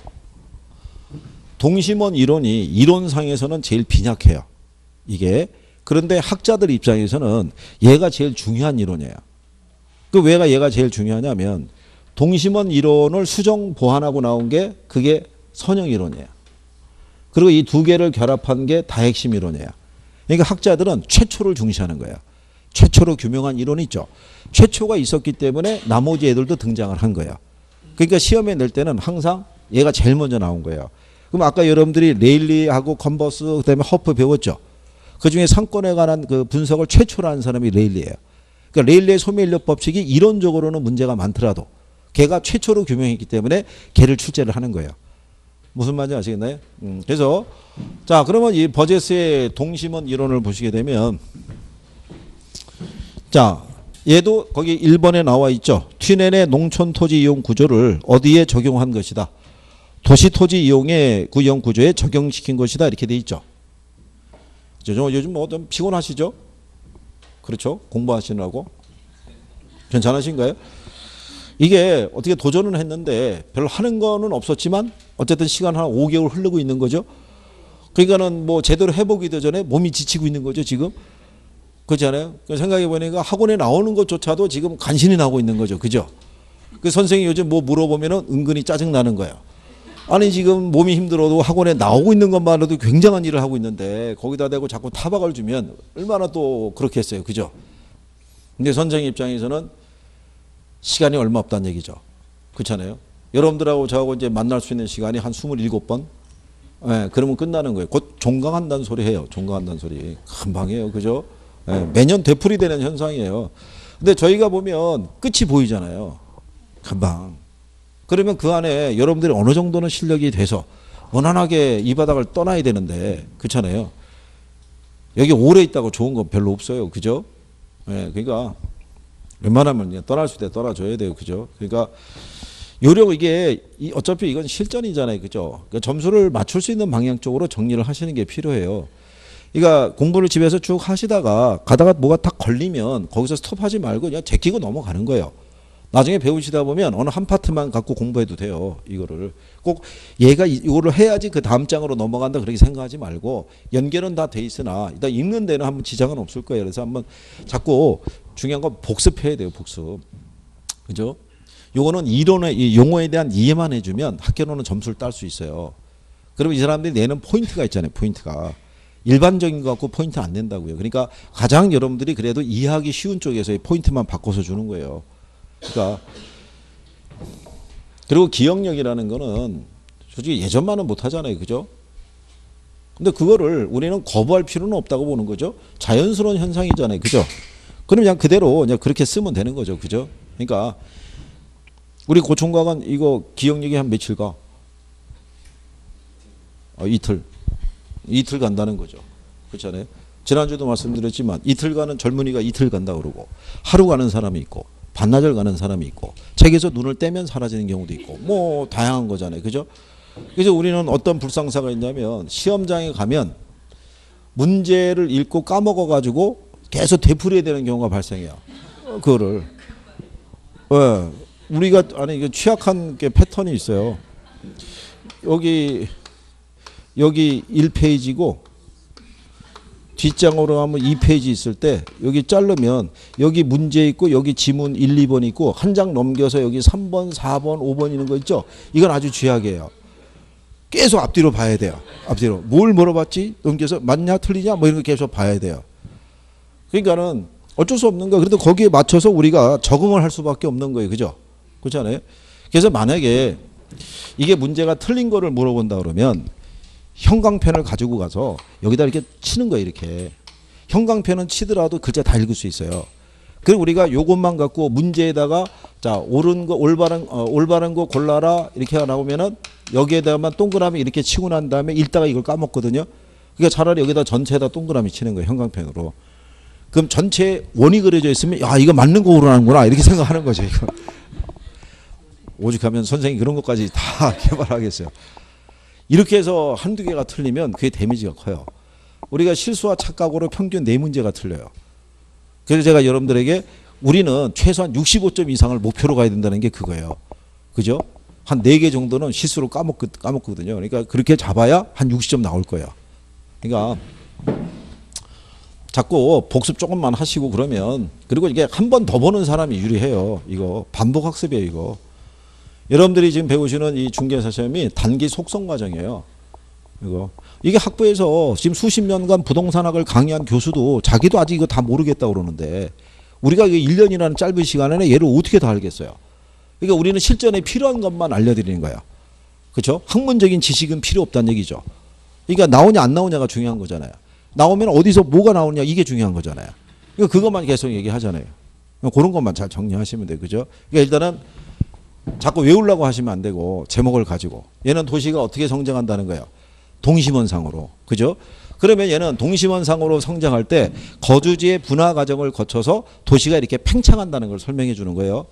동심원 이론이 이론상에서는 제일 빈약해요. 이게. 그런데 학자들 입장에서는 얘가 제일 중요한 이론이에요. 그 왜가 얘가 제일 중요하냐면 동심원 이론을 수정 보완하고 나온 게 그게 선형 이론이에요. 그리고 이 두 개를 결합한 게 다핵심 이론이에요. 그러니까 학자들은 최초를 중시하는 거예요. 최초로 규명한 이론이 있죠. 최초가 있었기 때문에 나머지 애들도 등장을 한 거예요. 그러니까 시험에 낼 때는 항상 얘가 제일 먼저 나온 거예요. 그럼 아까 여러분들이 레일리하고 컨버스 그다음에 허프 배웠죠. 그중에 상권에 관한 그 분석을 최초로 한 사람이 레일리예요. 그러니까 레일리의 소멸인력 법칙이 이론적으로는 문제가 많더라도 걔가 최초로 규명했기 때문에 걔를 출제를 하는 거예요. 무슨 말인지 아시겠나요? 음, 그래서 자, 그러면 이 버제스의 동심원 이론을 보시게 되면 자, 얘도 거기 일 번에 나와 있죠. 튀넨의 농촌 토지 이용 구조를 어디에 적용한 것이다. 도시 토지 이용의 구형 구조에 적용시킨 것이다. 이렇게 돼 있죠. 요즘 뭐 좀 피곤하시죠? 그렇죠? 공부하시느라고. 괜찮으신가요? 이게 어떻게 도전을 했는데 별로 하는 거는 없었지만 어쨌든 시간 한 오 개월 흐르고 있는 거죠. 그러니까는 뭐 제대로 해보기도 전에 몸이 지치고 있는 거죠, 지금. 그렇지 않아요? 생각해 보니까 학원에 나오는 것조차도 지금 간신히 나오고 있는 거죠. 그죠? 그 선생님이 요즘 뭐 물어보면은 은근히 짜증나는 거예요. 아니 지금 몸이 힘들어도 학원에 나오고 있는 것만으로도 굉장한 일을 하고 있는데 거기다 대고 자꾸 타박을 주면 얼마나 또 그렇게 했어요. 그죠? 근데 선생님 입장에서는 시간이 얼마 없다는 얘기죠. 그렇잖아요. 여러분들하고 저하고 이제 만날 수 있는 시간이 한 스물일곱 번? 예, 그러면 끝나는 거예요. 곧 종강한다는 소리 해요. 종강한다는 소리. 금방이에요. 그죠? 예, 매년 되풀이되는 현상이에요. 근데 저희가 보면 끝이 보이잖아요. 금방. 그러면 그 안에 여러분들이 어느 정도는 실력이 돼서 원활하게 이 바닥을 떠나야 되는데 그렇잖아요. 여기 오래 있다고 좋은 건 별로 없어요. 그죠? 예, 그러니까 웬만하면 떠날 수 있을 때 떠나줘야 돼요. 그죠? 그러니까 요령 이게 어차피 이건 실전이잖아요. 그죠? 그러니까 점수를 맞출 수 있는 방향 쪽으로 정리를 하시는 게 필요해요. 그러니까 공부를 집에서 쭉 하시다가 가다가 뭐가 딱 걸리면 거기서 스톱하지 말고 그냥 제끼고 넘어가는 거예요. 나중에 배우시다 보면 어느 한 파트만 갖고 공부해도 돼요. 이거를 꼭 얘가 이거를 해야지 그 다음 장으로 넘어간다 그렇게 생각하지 말고 연결은 다 돼 있으나 일단 읽는 데는 한번 지장은 없을 거예요. 그래서 한번 자꾸 중요한 건 복습해야 돼요. 복습. 그죠? 요거는 이론의 이 용어에 대한 이해만 해주면 학교로는 점수를 딸 수 있어요. 그러면 이 사람들이 내는 포인트가 있잖아요. 포인트가. 일반적인 거 갖고 포인트 안 낸다고요. 그러니까 가장 여러분들이 그래도 이해하기 쉬운 쪽에서의 포인트만 바꿔서 주는 거예요. 그러니까 그리고 기억력이라는 거는 솔직히 예전만은 못하잖아요. 그죠? 근데 그거를 우리는 거부할 필요는 없다고 보는 거죠. 자연스러운 현상이잖아요. 그죠? 그럼 그냥 그대로 그냥 그렇게 쓰면 되는 거죠. 그죠? 그러니까 우리 고총각은 이거 기억력이 한 며칠 가? 어, 이틀. 이틀 간다는 거죠. 그렇잖아요. 지난주도 말씀드렸지만 이틀 가는 젊은이가 이틀 간다 그러고 하루 가는 사람이 있고 반나절 가는 사람이 있고 책에서 눈을 떼면 사라지는 경우도 있고 뭐 다양한 거잖아요. 그죠? 그래서 우리는 어떤 불상사가 있냐면 시험장에 가면 문제를 읽고 까먹어 가지고 계속 되풀이해야 되는 경우가 발생해요. 그거를. 네. 우리가 아니 이게 취약한 게 패턴이 있어요. 여기 여기 일 페이지고 뒷장으로 하면 이 페이지 있을 때 여기 자르면 여기 문제 있고 여기 지문 일, 이 번 있고 한 장 넘겨서 여기 삼 번, 사 번, 오 번 있는 거 있죠. 이건 아주 쥐약이에요. 계속 앞뒤로 봐야 돼요. 앞뒤로. 뭘 물어봤지? 넘겨서 맞냐 틀리냐 뭐 이런 거 계속 봐야 돼요. 그러니까는 어쩔 수 없는 거예요. 그래도 거기에 맞춰서 우리가 적응을 할 수밖에 없는 거예요. 그죠? 그렇지 않아요? 그래서 만약에 이게 문제가 틀린 거를 물어본다 그러면 형광펜을 가지고 가서 여기다 이렇게 치는 거예요. 이렇게. 형광펜은 치더라도 글자 다 읽을 수 있어요. 그리고 우리가 요것만 갖고 문제에다가 자 옳은 거 올바른 어, 올바른 거 골라라 이렇게 나오면은 여기에다만 동그라미 이렇게 치고 난 다음에 읽다가 이걸 까먹거든요. 그러니까 차라리 여기다 전체에다 동그라미 치는 거예요. 형광펜으로. 그럼 전체 원이 그려져 있으면 야 이거 맞는 거 고르는구나 이렇게 생각하는 거죠. 이거. 오죽하면 선생님이 그런 것까지 다 개발하겠어요. 이렇게 해서 한두 개가 틀리면 그게 데미지가 커요. 우리가 실수와 착각으로 평균 네 문제가 틀려요. 그래서 제가 여러분들에게 우리는 최소한 육십오 점 이상을 목표로 가야 된다는 게 그거예요. 그죠? 한 네 개 정도는 실수로 까먹, 까먹거든요. 그러니까 그렇게 잡아야 한 육십 점 나올 거예요. 그러니까 자꾸 복습 조금만 하시고 그러면, 그리고 이게 한 번 더 보는 사람이 유리해요. 이거 반복 학습이에요. 이거 여러분들이 지금 배우시는 이 중개사 시험이 단기 속성 과정이에요. 이거 이게 학부에서 지금 수십 년간 부동산학을 강의한 교수도 자기도 아직 이거 다 모르겠다고 그러는데 우리가 이게 일 년이라는 짧은 시간에 얘를 어떻게 다 알겠어요. 그러니까 우리는 실전에 필요한 것만 알려드리는 거예요. 그렇죠? 학문적인 지식은 필요 없다는 얘기죠. 그러니까 나오냐 안 나오냐가 중요한 거잖아요. 나오면 어디서 뭐가 나오냐 이게 중요한 거잖아요. 그러니까 그것만 계속 얘기하잖아요. 그런 것만 잘 정리하시면 돼요. 그죠? 그러니까 일단은 자꾸 외우려고 하시면 안 되고 제목을 가지고 얘는 도시가 어떻게 성장한다는 거예요. 동심원상으로. 그죠? 그러면 얘는 동심원상으로 성장할 때 거주지의 분화 과정을 거쳐서 도시가 이렇게 팽창한다는 걸 설명해 주는 거예요.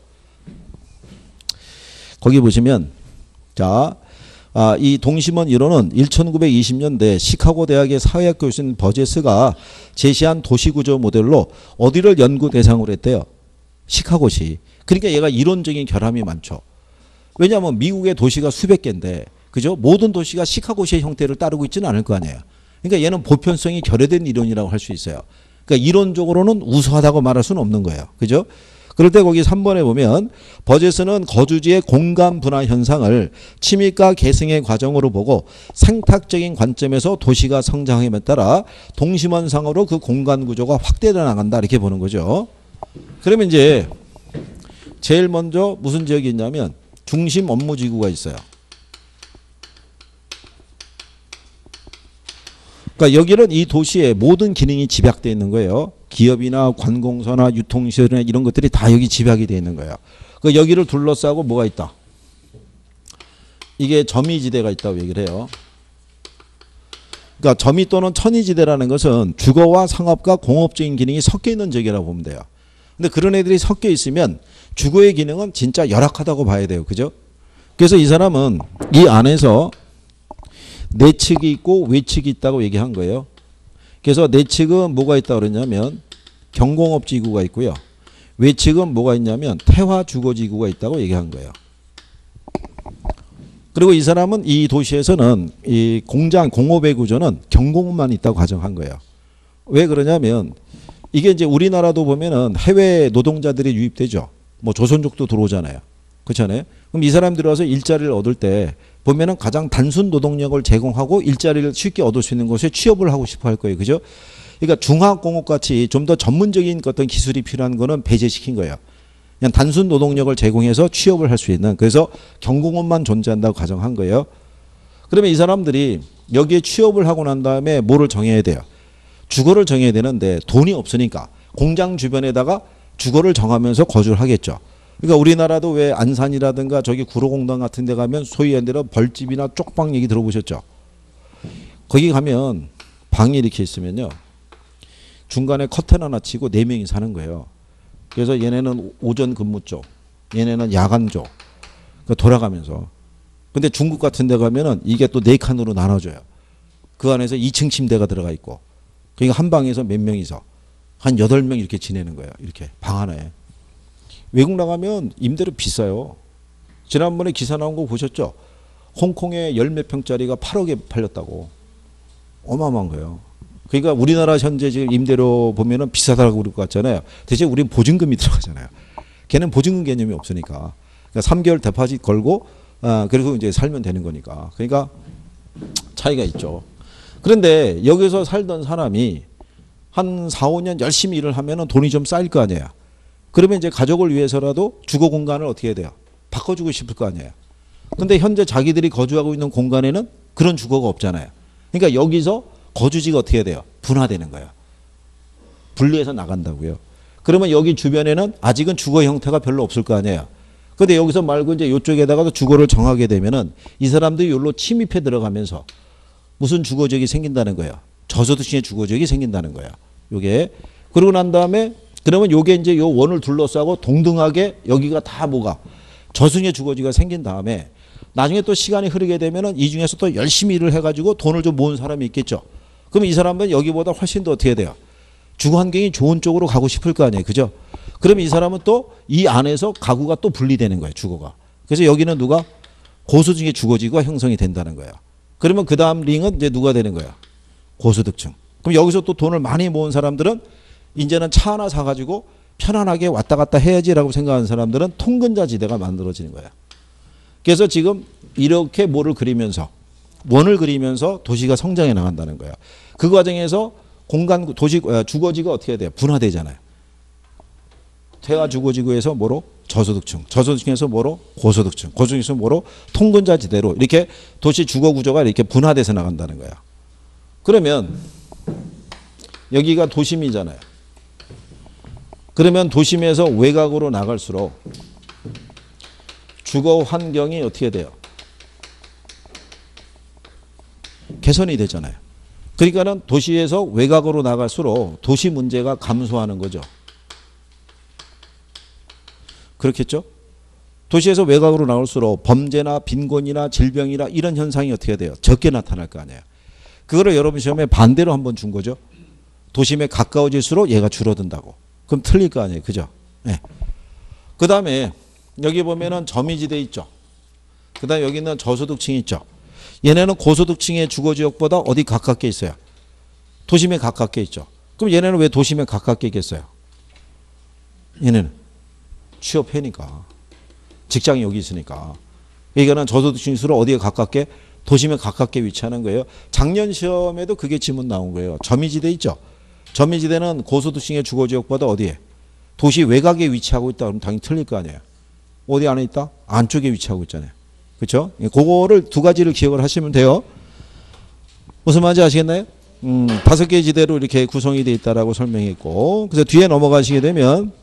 거기 보시면 자, 아, 이 동심원 이론은 천구백이십 년대 시카고 대학의 사회학 교수인 버제스가 제시한 도시구조 모델로 어디를 연구 대상으로 했대요? 시카고시. 그러니까 얘가 이론적인 결함이 많죠. 왜냐하면 미국의 도시가 수백 개인데 그죠? 모든 도시가 시카고시의 형태를 따르고 있지는 않을 거 아니에요. 그러니까 얘는 보편성이 결여된 이론이라고 할 수 있어요. 그러니까 이론적으로는 우수하다고 말할 수는 없는 거예요. 그죠? 그럴 때 거기 삼 번에 보면 버제스는 거주지의 공간 분화 현상을 침입과 계승의 과정으로 보고 생탁적인 관점에서 도시가 성장함에 따라 동심원상으로 그 공간 구조가 확대되어 나간다 이렇게 보는 거죠. 그러면 이제 제일 먼저 무슨 지역이 있냐면 중심 업무지구가 있어요. 그러니까 여기는 이 도시의 모든 기능이 집약되어 있는 거예요. 기업이나 관공서나 유통시설이나 이런 것들이 다 여기 집약이 되어 있는 거예요. 그 여기를 둘러싸고 뭐가 있다? 이게 점이지대가 있다고 얘기를 해요. 그러니까 점이 또는 천이지대라는 것은 주거와 상업과 공업적인 기능이 섞여 있는 지역이라고 보면 돼요. 근데 그런 애들이 섞여 있으면 주거의 기능은 진짜 열악하다고 봐야 돼요. 그죠? 그래서 이 사람은 이 안에서 내측이 있고 외측이 있다고 얘기한 거예요. 그래서 내측은 뭐가 있다고 그러냐면 경공업지구가 있고요. 외측은 뭐가 있냐면 태화주거지구가 있다고 얘기한 거예요. 그리고 이 사람은 이 도시에서는 이 공장 공업의 구조는 경공업만 있다고 가정한 거예요. 왜 그러냐면 이게 이제 우리나라도 보면은 해외 노동자들이 유입되죠. 뭐 조선족도 들어오잖아요. 그렇잖아요. 그럼 이 사람들이 와서 일자리를 얻을 때 보면은 가장 단순 노동력을 제공하고 일자리를 쉽게 얻을 수 있는 곳에 취업을 하고 싶어 할 거예요. 그죠? 그러니까 중화공업 같이 좀 더 전문적인 어떤 기술이 필요한 거는 배제시킨 거예요. 그냥 단순 노동력을 제공해서 취업을 할 수 있는, 그래서 경공업만 존재한다고 가정한 거예요. 그러면 이 사람들이 여기에 취업을 하고 난 다음에 뭐를 정해야 돼요? 주거를 정해야 되는데 돈이 없으니까 공장 주변에다가 주거를 정하면서 거주를 하겠죠. 그러니까 우리나라도 왜 안산이라든가 저기 구로공단 같은 데 가면 소위 얘기로 벌집이나 쪽방 얘기 들어보셨죠? 거기 가면 방이 이렇게 있으면요. 중간에 커튼 하나 치고 네 명이 사는 거예요. 그래서 얘네는 오전 근무 쪽, 얘네는 야간 쪽. 그러니까 돌아가면서. 근데 중국 같은 데 가면은 이게 또 네 칸으로 나눠져요. 그 안에서 이 층 침대가 들어가 있고. 그러니까 한 방에서 몇 명이서 한 여덟 명 이렇게 지내는 거예요. 이렇게 방 하나에. 외국 나가면 임대료 비싸요. 지난번에 기사 나온 거 보셨죠? 홍콩에 열 몇 평짜리가 팔억에 팔렸다고. 어마어마한 거예요. 그러니까 우리나라 현재 지금 임대료 보면은 비싸다고 그럴 것 같잖아요. 대신 우린 보증금이 들어가잖아요. 걔는 보증금 개념이 없으니까. 그러니까 삼 개월 데파짓 걸고, 아, 그리고 이제 살면 되는 거니까. 그러니까 차이가 있죠. 그런데 여기서 살던 사람이 한 사, 오 년 열심히 일을 하면은 돈이 좀 쌓일 거 아니에요. 그러면 이제 가족을 위해서라도 주거 공간을 어떻게 해야 돼요? 바꿔주고 싶을 거 아니에요. 근데 현재 자기들이 거주하고 있는 공간에는 그런 주거가 없잖아요. 그러니까 여기서 거주지가 어떻게 해야 돼요? 분화되는 거예요. 분리해서 나간다고요. 그러면 여기 주변에는 아직은 주거 형태가 별로 없을 거 아니에요. 근데 여기서 말고 이제 이쪽에다가도 주거를 정하게 되면은 이 사람들이 여기로 침입해 들어가면서 무슨 주거지역이 생긴다는 거예요. 저소득층의 주거지역이 생긴다는 거예요. 요게. 그러고 난 다음에 그러면 요게 이제 요 원을 둘러싸고 동등하게 여기가 다 뭐가 저승의 주거지가 생긴 다음에 나중에 또 시간이 흐르게 되면은 이 중에서 또 열심히 일을 해가지고 돈을 좀 모은 사람이 있겠죠. 그럼 이 사람은 여기보다 훨씬 더 어떻게 돼요? 주거 환경이 좋은 쪽으로 가고 싶을 거 아니에요. 그죠? 그럼 이 사람은 또 이 안에서 가구가 또 분리되는 거예요. 주거가. 그래서 여기는 누가 고소득층의 주거지가 형성이 된다는 거예요. 그러면 그 다음 링은 이제 누가 되는 거예요? 고소득층. 그럼 여기서 또 돈을 많이 모은 사람들은 이제는 차 하나 사가지고 편안하게 왔다 갔다 해야지라고 생각하는 사람들은 통근자 지대가 만들어지는 거예요. 그래서 지금 이렇게 뭐를 그리면서 원을 그리면서 도시가 성장해 나간다는 거예요. 그 과정에서 공간 도시 주거지가 어떻게 돼요? 분화되잖아요. 태화 주거지구에서 뭐로? 저소득층. 저소득층에서 뭐로? 고소득층. 고소득층에서 뭐로? 통근자 지대로 이렇게 도시 주거 구조가 이렇게 분화돼서 나간다는 거예요. 그러면 여기가 도심이잖아요. 그러면 도심에서 외곽으로 나갈수록 주거 환경이 어떻게 돼요? 개선이 되잖아요. 그러니까는 도시에서 외곽으로 나갈수록 도시 문제가 감소하는 거죠. 그렇겠죠? 도시에서 외곽으로 나올수록 범죄나 빈곤이나 질병이나 이런 현상이 어떻게 돼요? 적게 나타날 거 아니에요. 그거를 여러분 시험에 반대로 한번 준 거죠. 도심에 가까워질수록 얘가 줄어든다고. 그럼 틀릴 거 아니에요. 그죠? 네. 그 다음에 여기 보면은 점이지대 있죠. 그 다음에 여기 있는 저소득층이 있죠. 얘네는 고소득층의 주거지역보다 어디 가깝게 있어요? 도심에 가깝게 있죠. 그럼 얘네는 왜 도심에 가깝게 있겠어요? 얘네는 취업해니까. 직장이 여기 있으니까. 그러니까 저소득층일수록 어디에 가깝게? 도심에 가깝게 위치하는 거예요. 작년 시험에도 그게 지문 나온 거예요. 점이지대 있죠. 점이지대는 고소득층의 주거지역보다 어디에? 도시 외곽에 위치하고 있다. 그럼 당연히 틀릴 거 아니에요. 어디 안에 있다? 안쪽에 위치하고 있잖아요. 그렇죠? 그거를 두 가지를 기억을 하시면 돼요. 무슨 말인지 아시겠나요? 음, 다섯 개의 지대로 이렇게 구성이 되어 있다라고 설명했고, 그래서 뒤에 넘어가시게 되면,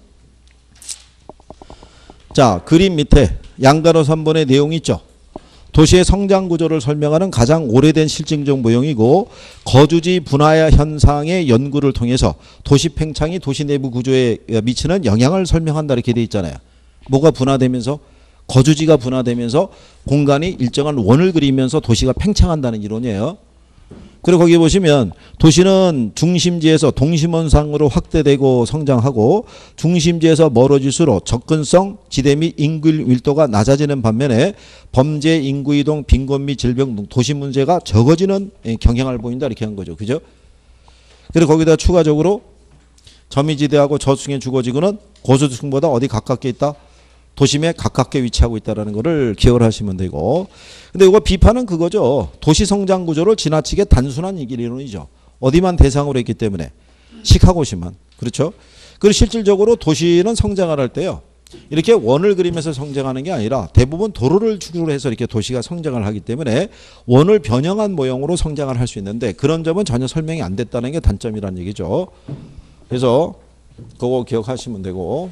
자, 그림 밑에 양가로 삼 번의 내용이 있죠. 도시의 성장 구조를 설명하는 가장 오래된 실증적 모형이고, 거주지 분화 현상의 연구를 통해서 도시 팽창이 도시 내부 구조에 미치는 영향을 설명한다 이렇게 되어 있잖아요. 뭐가 분화되면서? 거주지가 분화되면서 공간이 일정한 원을 그리면서 도시가 팽창한다는 이론이에요. 그리고 거기 보시면 도시는 중심지에서 동심원상으로 확대되고 성장하고 중심지에서 멀어질수록 접근성, 지대 및 인구 밀도가 낮아지는 반면에 범죄, 인구이동, 빈곤 및 질병 등 도시 문제가 적어지는 경향을 보인다 이렇게 한 거죠. 그죠? 그리고 거기다 추가적으로 점이지대하고 저층의 주거지구는 고소득층보다 어디 가깝게 있다? 도심에 가깝게 위치하고 있다는 것을 기억을 하시면 되고. 근데 이거 비판은 그거죠. 도시 성장 구조를 지나치게 단순한 이론이죠. 어디만 대상으로 했기 때문에. 시카고시만. 그렇죠? 그리고 실질적으로 도시는 성장을 할 때요. 이렇게 원을 그리면서 성장하는 게 아니라 대부분 도로를 축으로 해서 이렇게 도시가 성장을 하기 때문에 원을 변형한 모형으로 성장을 할 수 있는데 그런 점은 전혀 설명이 안 됐다는 게 단점이라는 얘기죠. 그래서 그거 기억하시면 되고.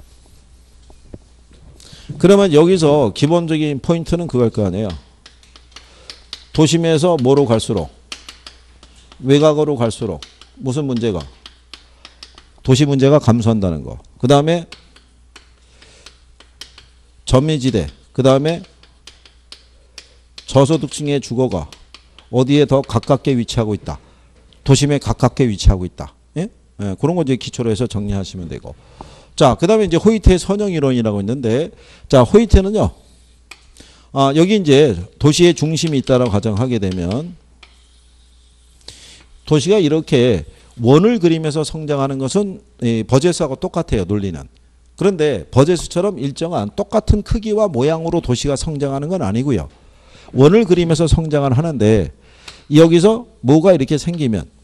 그러면 여기서 기본적인 포인트는 그걸 거 아니에요. 도심에서 뭐로 갈수록 외곽으로 갈수록 무슨 문제가? 도시 문제가 감소한다는 거. 그 다음에 점이지대. 그 다음에 저소득층의 주거가 어디에 더 가깝게 위치하고 있다. 도심에 가깝게 위치하고 있다. 예? 예, 그런 거 이제 기초로 해서 정리하시면 되고. 자, 그 다음에 이제 호이트의 선형이론이라고 있는데, 자, 호이트는요, 아, 여기 이제 도시의 중심이 있다라고 가정하게 되면, 도시가 이렇게 원을 그리면서 성장하는 것은 이 버제스하고 똑같아요, 논리는. 그런데 버제스처럼 일정한 똑같은 크기와 모양으로 도시가 성장하는 건 아니고요. 원을 그리면서 성장을 하는데, 여기서 뭐가 이렇게 생기면,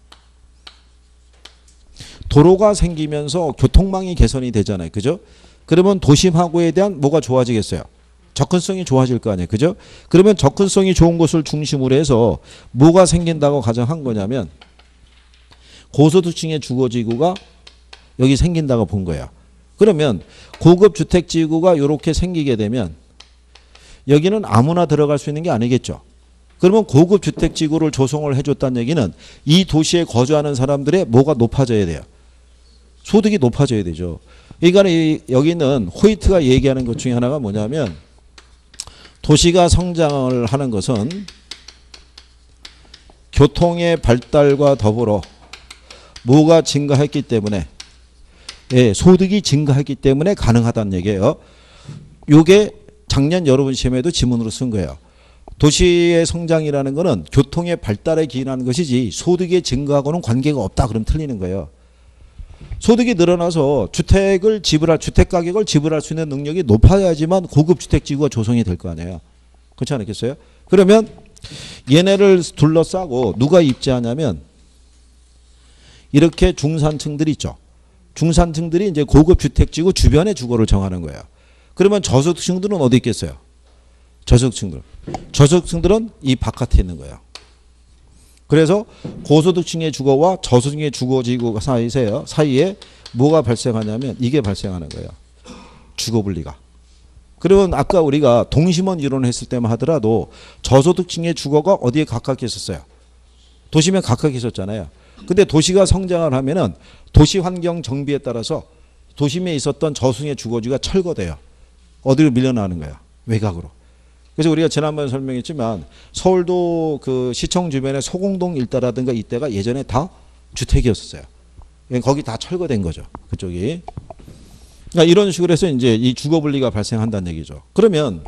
도로가 생기면서 교통망이 개선이 되잖아요. 그죠? 그러면 도심하고에 대한 뭐가 좋아지겠어요? 접근성이 좋아질 거 아니에요. 그죠? 그러면 접근성이 좋은 곳을 중심으로 해서 뭐가 생긴다고 가정한 거냐면 고소득층의 주거지구가 여기 생긴다고 본 거예요. 그러면 고급 주택지구가 이렇게 생기게 되면 여기는 아무나 들어갈 수 있는 게 아니겠죠. 그러면 고급 주택지구를 조성을 해줬다는 얘기는 이 도시에 거주하는 사람들의 뭐가 높아져야 돼요. 소득이 높아져야 되죠. 그러니까 이 여기 있는 호이트가 얘기하는 것 중에 하나가 뭐냐면 도시가 성장을 하는 것은 교통의 발달과 더불어 뭐가 증가했기 때문에 예, 소득이 증가했기 때문에 가능하다는 얘기예요. 이게 작년 여러분 시험에도 지문으로 쓴 거예요. 도시의 성장이라는 것은 교통의 발달에 기인하는 것이지 소득의 증가하고는 관계가 없다. 그럼 틀리는 거예요. 소득이 늘어나서 주택을 지불할 주택 가격을 지불할 수 있는 능력이 높아야지만 고급 주택 지구가 조성이 될 거 아니에요. 그렇지 않겠어요? 그러면 얘네를 둘러싸고 누가 입지하냐면 이렇게 중산층들이 있죠. 중산층들이 이제 고급 주택 지구 주변의 주거를 정하는 거예요. 그러면 저소득층들은 어디 있겠어요? 저소득층들. 저소득층들은 이 바깥에 있는 거예요. 그래서 고소득층의 주거와 저소득층의 주거 지구 사이에 사이에 뭐가 발생하냐면 이게 발생하는 거예요. 주거 분리가. 그러면 아까 우리가 동심원 이론을 했을 때만 하더라도 저소득층의 주거가 어디에 가깝게 있었어요? 도심에 가깝게 있었잖아요. 근데 도시가 성장을 하면은 도시 환경 정비에 따라서 도심에 있었던 저소득층의 주거지가 철거돼요. 어디로 밀려나는 거야? 외곽으로. 그래서 우리가 지난번에 설명했지만 서울도 그 시청 주변의 소공동 일대라든가 이때가 예전에 다 주택이었었어요. 거기 다 철거된 거죠. 그쪽이. 그러니까 이런 식으로 해서 이제 이 주거 분리가 발생한다는 얘기죠. 그러면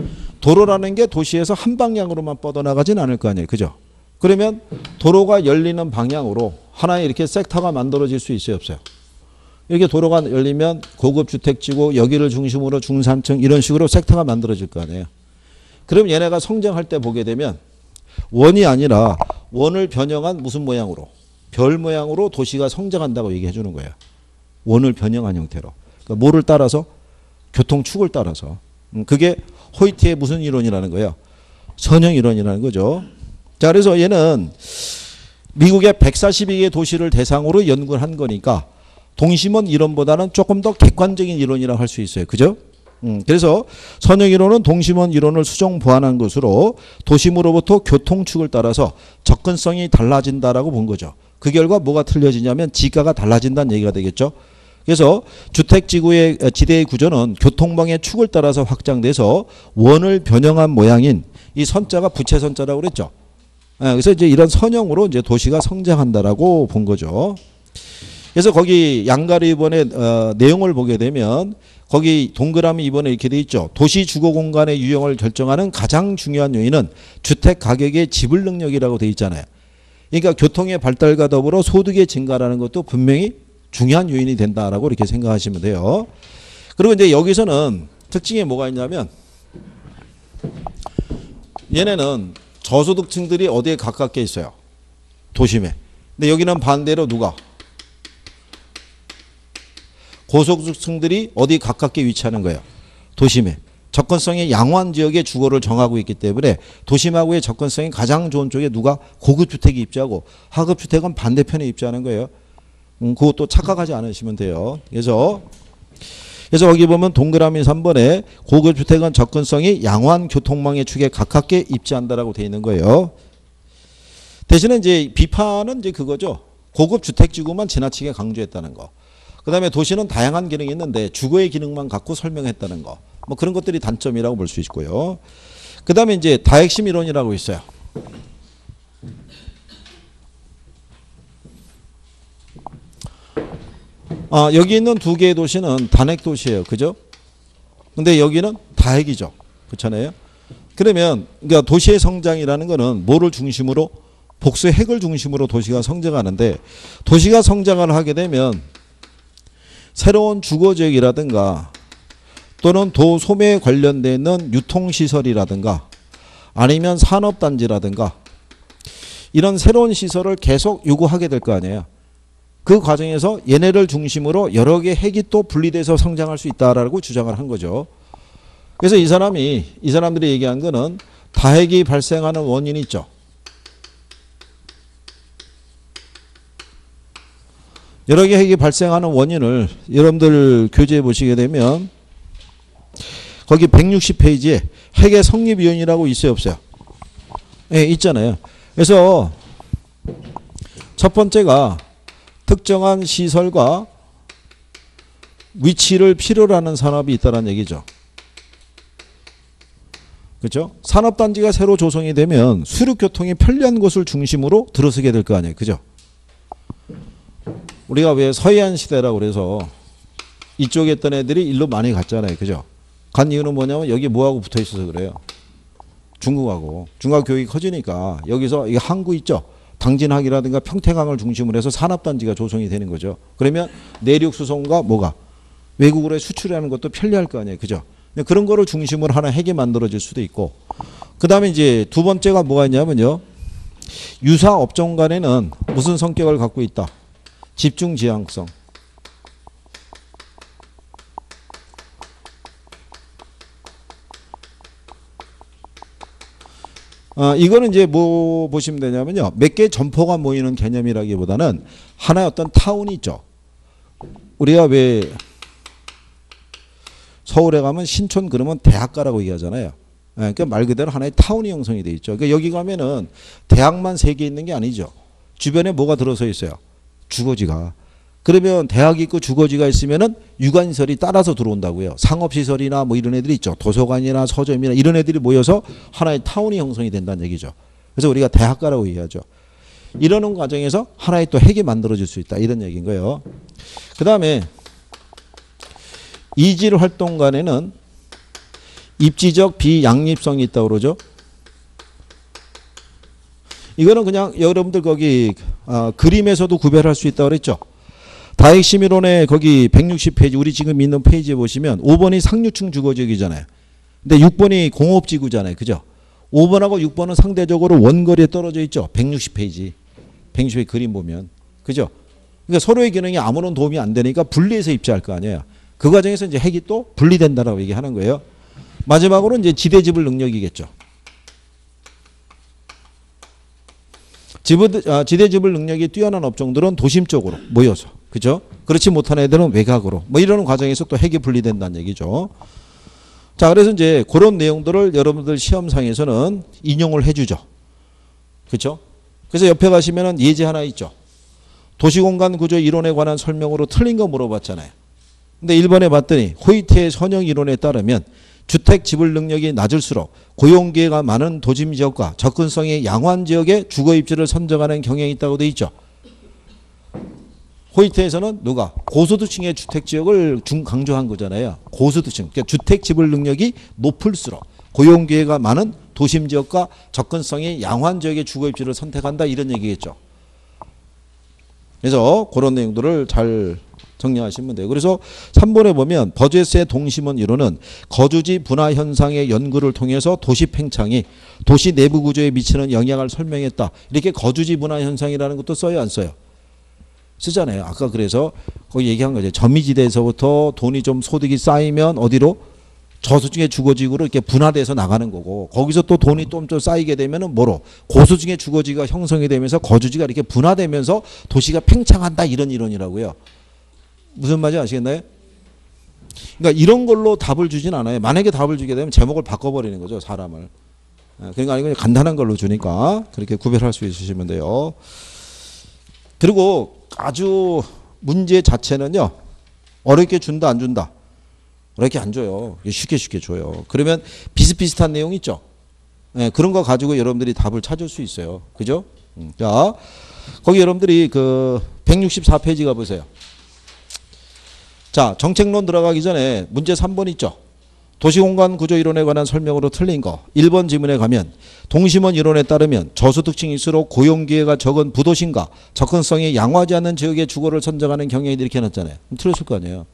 도로라는 게 도시에서 한 방향으로만 뻗어나가진 않을 거 아니에요. 그죠? 그러면 도로가 열리는 방향으로 하나의 이렇게 섹터가 만들어질 수 있어요, 없어요? 이렇게 도로가 열리면 고급 주택지구 여기를 중심으로 중산층 이런 식으로 섹터가 만들어질 거 아니에요. 그럼 얘네가 성장할 때 보게 되면 원이 아니라 원을 변형한 무슨 모양으로? 별 모양으로 도시가 성장한다고 얘기해 주는 거예요. 원을 변형한 형태로. 그러니까 뭐를 따라서? 교통축을 따라서. 그게 호이트의 무슨 이론이라는 거예요? 선형 이론이라는 거죠. 자, 그래서 얘는 미국의 백사십이 개 도시를 대상으로 연구를 한 거니까 동심원 이론보다는 조금 더 객관적인 이론이라고 할 수 있어요. 그죠? 음, 그래서 선형 이론은 동심원 이론을 수정 보완한 것으로 도심으로부터 교통축을 따라서 접근성이 달라진다라고 본 거죠. 그 결과 뭐가 틀려지냐면 지가가 달라진다는 얘기가 되겠죠. 그래서 주택지구의 지대의 구조는 교통망의 축을 따라서 확장돼서 원을 변형한 모양인 이 선자가 부채선자라고 그랬죠. 그래서 이제 이런 선형으로 이제 도시가 성장한다라고 본 거죠. 그래서 거기 양가리 이번에 어, 내용을 보게 되면 거기 동그라미 이번에 이렇게 돼 있죠. 도시 주거 공간의 유형을 결정하는 가장 중요한 요인은 주택 가격의 지불 능력이라고 돼 있잖아요. 그러니까 교통의 발달과 더불어 소득의 증가라는 것도 분명히 중요한 요인이 된다라고 이렇게 생각하시면 돼요. 그리고 이제 여기서는 특징이 뭐가 있냐면 얘네는 저소득층들이 어디에 가깝게 있어요? 도심에. 근데 여기는 반대로 누가? 고소득층들이 어디 가깝게 위치하는 거예요? 도심에. 접근성이 양호한 지역의 주거를 정하고 있기 때문에 도심하고의 접근성이 가장 좋은 쪽에 누가 고급주택이 입지하고 하급주택은 반대편에 입지하는 거예요. 음, 그것도 착각하지 않으시면 돼요. 그래서 그래서 거기 보면 동그라미 삼 번에 고급주택은 접근성이 양호한 교통망의 축에 가깝게 입지한다라고 되어 있는 거예요. 대신에 이제 비판은 이제 그거죠. 고급주택지구만 지나치게 강조했다는 거. 그 다음에 도시는 다양한 기능이 있는데 주거의 기능만 갖고 설명했다는 거. 뭐 그런 것들이 단점이라고 볼 수 있고요. 그 다음에 이제 다핵심 이론이라고 있어요. 아, 여기 있는 두 개의 도시는 단핵 도시예요. 그죠? 근데 여기는 다핵이죠. 그렇잖아요. 그러면 그러니까 도시의 성장이라는 거는 뭐를 중심으로? 복수의 핵을 중심으로 도시가 성장하는데 도시가 성장을 하게 되면 새로운 주거지역이라든가 또는 도소매에 관련되어 있는 유통시설이라든가 아니면 산업단지라든가 이런 새로운 시설을 계속 요구하게 될 거 아니에요. 그 과정에서 얘네를 중심으로 여러 개의 핵이 또 분리돼서 성장할 수 있다라고 주장을 한 거죠. 그래서 이 사람이 이 사람들이 얘기한 거는 다핵이 발생하는 원인이 있죠. 여러 개의 핵이 발생하는 원인을 여러분들 교재에 보시게 되면 거기 백육십 페이지에 핵의 성립위원이라고 있어요, 없어요? 네, 있잖아요. 그래서 첫 번째가 특정한 시설과 위치를 필요로 하는 산업이 있다는 얘기죠. 그렇죠? 산업단지가 새로 조성이 되면 수륙교통이 편리한 곳을 중심으로 들어서게 될 거 아니에요. 그죠? 우리가 왜 서해안 시대라고 그래서 이쪽에 있던 애들이 일로 많이 갔잖아요. 그죠? 간 이유는 뭐냐면 여기 뭐하고 붙어 있어서 그래요. 중국하고. 중국 교육이 커지니까 여기서 이 항구 있죠? 당진항이라든가 평택항을 중심으로 해서 산업단지가 조성이 되는 거죠. 그러면 내륙 수송과 뭐가? 외국으로 수출하는 것도 편리할 거 아니에요. 그죠? 그런 거를 중심으로 하나 핵이 만들어질 수도 있고. 그 다음에 이제 두 번째가 뭐가 있냐면요. 유사 업종 간에는 무슨 성격을 갖고 있다? 집중 지향성. 아, 이거는 이제 뭐 보시면 되냐면요. 몇 개의 점포가 모이는 개념이라기보다는 하나의 어떤 타운이 있죠. 우리가 왜 서울에 가면 신촌 그러면 대학가라고 얘기하잖아요. 그러니까 말 그대로 하나의 타운이 형성이 돼 있죠. 그러니까 여기 가면은 대학만 세 개 있는 게 아니죠. 주변에 뭐가 들어서 있어요? 주거지가. 그러면 대학이 있고 주거지가 있으면은 유관시설이 따라서 들어온다고요. 상업시설이나 뭐 이런 애들이 있죠. 도서관이나 서점이나 이런 애들이 모여서 하나의 타운이 형성이 된다는 얘기죠. 그래서 우리가 대학가라고 얘기하죠. 이러는 과정에서 하나의 또 핵이 만들어질 수 있다. 이런 얘기인 거예요. 그 다음에 이질 활동 간에는 입지적 비양립성이 있다고 그러죠. 이거는 그냥 여러분들 거기 아, 그림에서도 구별할 수 있다고 그랬죠. 다핵심이론의 거기 백육십 페이지 우리 지금 있는 페이지에 보시면 오 번이 상류층 주거지역이잖아요. 근데 육 번이 공업지구잖아요. 그죠? 오 번하고 육 번은 상대적으로 원거리에 떨어져 있죠. 백육십 페이지. 백육십 페이지 그림 보면. 그죠? 그러니까 서로의 기능이 아무런 도움이 안 되니까 분리해서 입지할 거 아니에요. 그 과정에서 이제 핵이 또 분리된다라고 얘기하는 거예요. 마지막으로 이제 지대지불 능력이겠죠. 지대지불 능력이 뛰어난 업종들은 도심 쪽으로 모여서, 그죠? 그렇지 못한 애들은 외곽으로, 뭐 이런 과정에서 또 핵이 분리된다는 얘기죠. 자, 그래서 이제 그런 내용들을 여러분들 시험상에서는 인용을 해주죠. 그죠? 그래서 옆에 가시면은 예제 하나 있죠. 도시공간 구조 이론에 관한 설명으로 틀린 거 물어봤잖아요. 근데 일 번에 봤더니 호이트의 선형 이론에 따르면 주택 지불 능력이 낮을수록 고용기회가 많은 도심 지역과 접근성이 양호한 지역에 주거 입지를 선정하는 경향이 있다고 돼 있죠. 호이트에서는 누가 고소득층의 주택 지역을 중 강조한 거잖아요. 고소득층, 그러니까 주택 지불 능력이 높을수록 고용기회가 많은 도심 지역과 접근성이 양호한 지역의 주거 입지를 선택한다 이런 얘기겠죠. 그래서 그런 내용들을 잘 정리하시면 돼요. 그래서 삼 번에 보면 버제스의 동심원 이론은 거주지 분화 현상의 연구를 통해서 도시 팽창이 도시 내부 구조에 미치는 영향을 설명했다. 이렇게 거주지 분화 현상이라는 것도 써요, 안 써요? 쓰잖아요. 아까 그래서 거기 얘기한 거죠. 점미지대에서부터 돈이 좀 소득이 쌓이면 어디로? 저소득의 주거지구로 이렇게 분화돼서 나가는 거고, 거기서 또 돈이 좀 좀 쌓이게 되면은 뭐로? 고소득의 주거지가 형성이 되면서 거주지가 이렇게 분화되면서 도시가 팽창한다 이런 이론이라고요. 무슨 말인지 아시겠나요? 그러니까 이런 걸로 답을 주진 않아요. 만약에 답을 주게 되면 제목을 바꿔버리는 거죠, 사람을. 그러니까 아니고 간단한 걸로 주니까 그렇게 구별할 수 있으시면 돼요. 그리고 아주 문제 자체는요, 어렵게 준다 안 준다? 어렵게 안 줘요. 쉽게 쉽게 줘요. 그러면 비슷비슷한 내용 있죠? 네, 그런 거 가지고 여러분들이 답을 찾을 수 있어요. 그죠? 음, 자, 거기 여러분들이 그 백육십사 페이지 가보세요. 자, 정책론 들어가기 전에 문제 삼 번 있죠. 도시공간 구조 이론에 관한 설명으로 틀린 거. 일 번 지문에 가면 동심원 이론에 따르면 저소득층일수록 고용기회가 적은 부도심과 접근성이 양호하지 않는 지역의 주거를 선정하는 경향이 이렇게 해놨잖아요. 틀렸을 거 아니에요.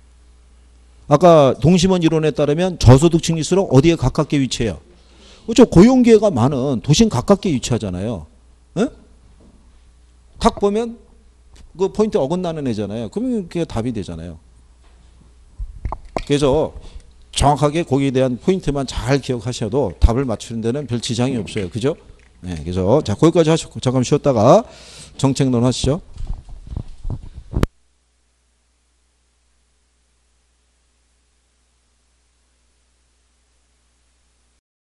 아까 동심원 이론에 따르면 저소득층일수록 어디에 가깝게 위치해요? 그렇죠. 고용기회가 많은 도심 가깝게 위치하잖아요. 에? 딱 보면 그 포인트 어긋나는 애잖아요. 그러면 그게 답이 되잖아요. 그래서 정확하게 거기에 대한 포인트만 잘 기억하셔도 답을 맞추는 데는 별 지장이 없어요. 그죠? 네, 그래서 자, 거기까지 하시고 잠깐 쉬었다가 정책론 하시죠.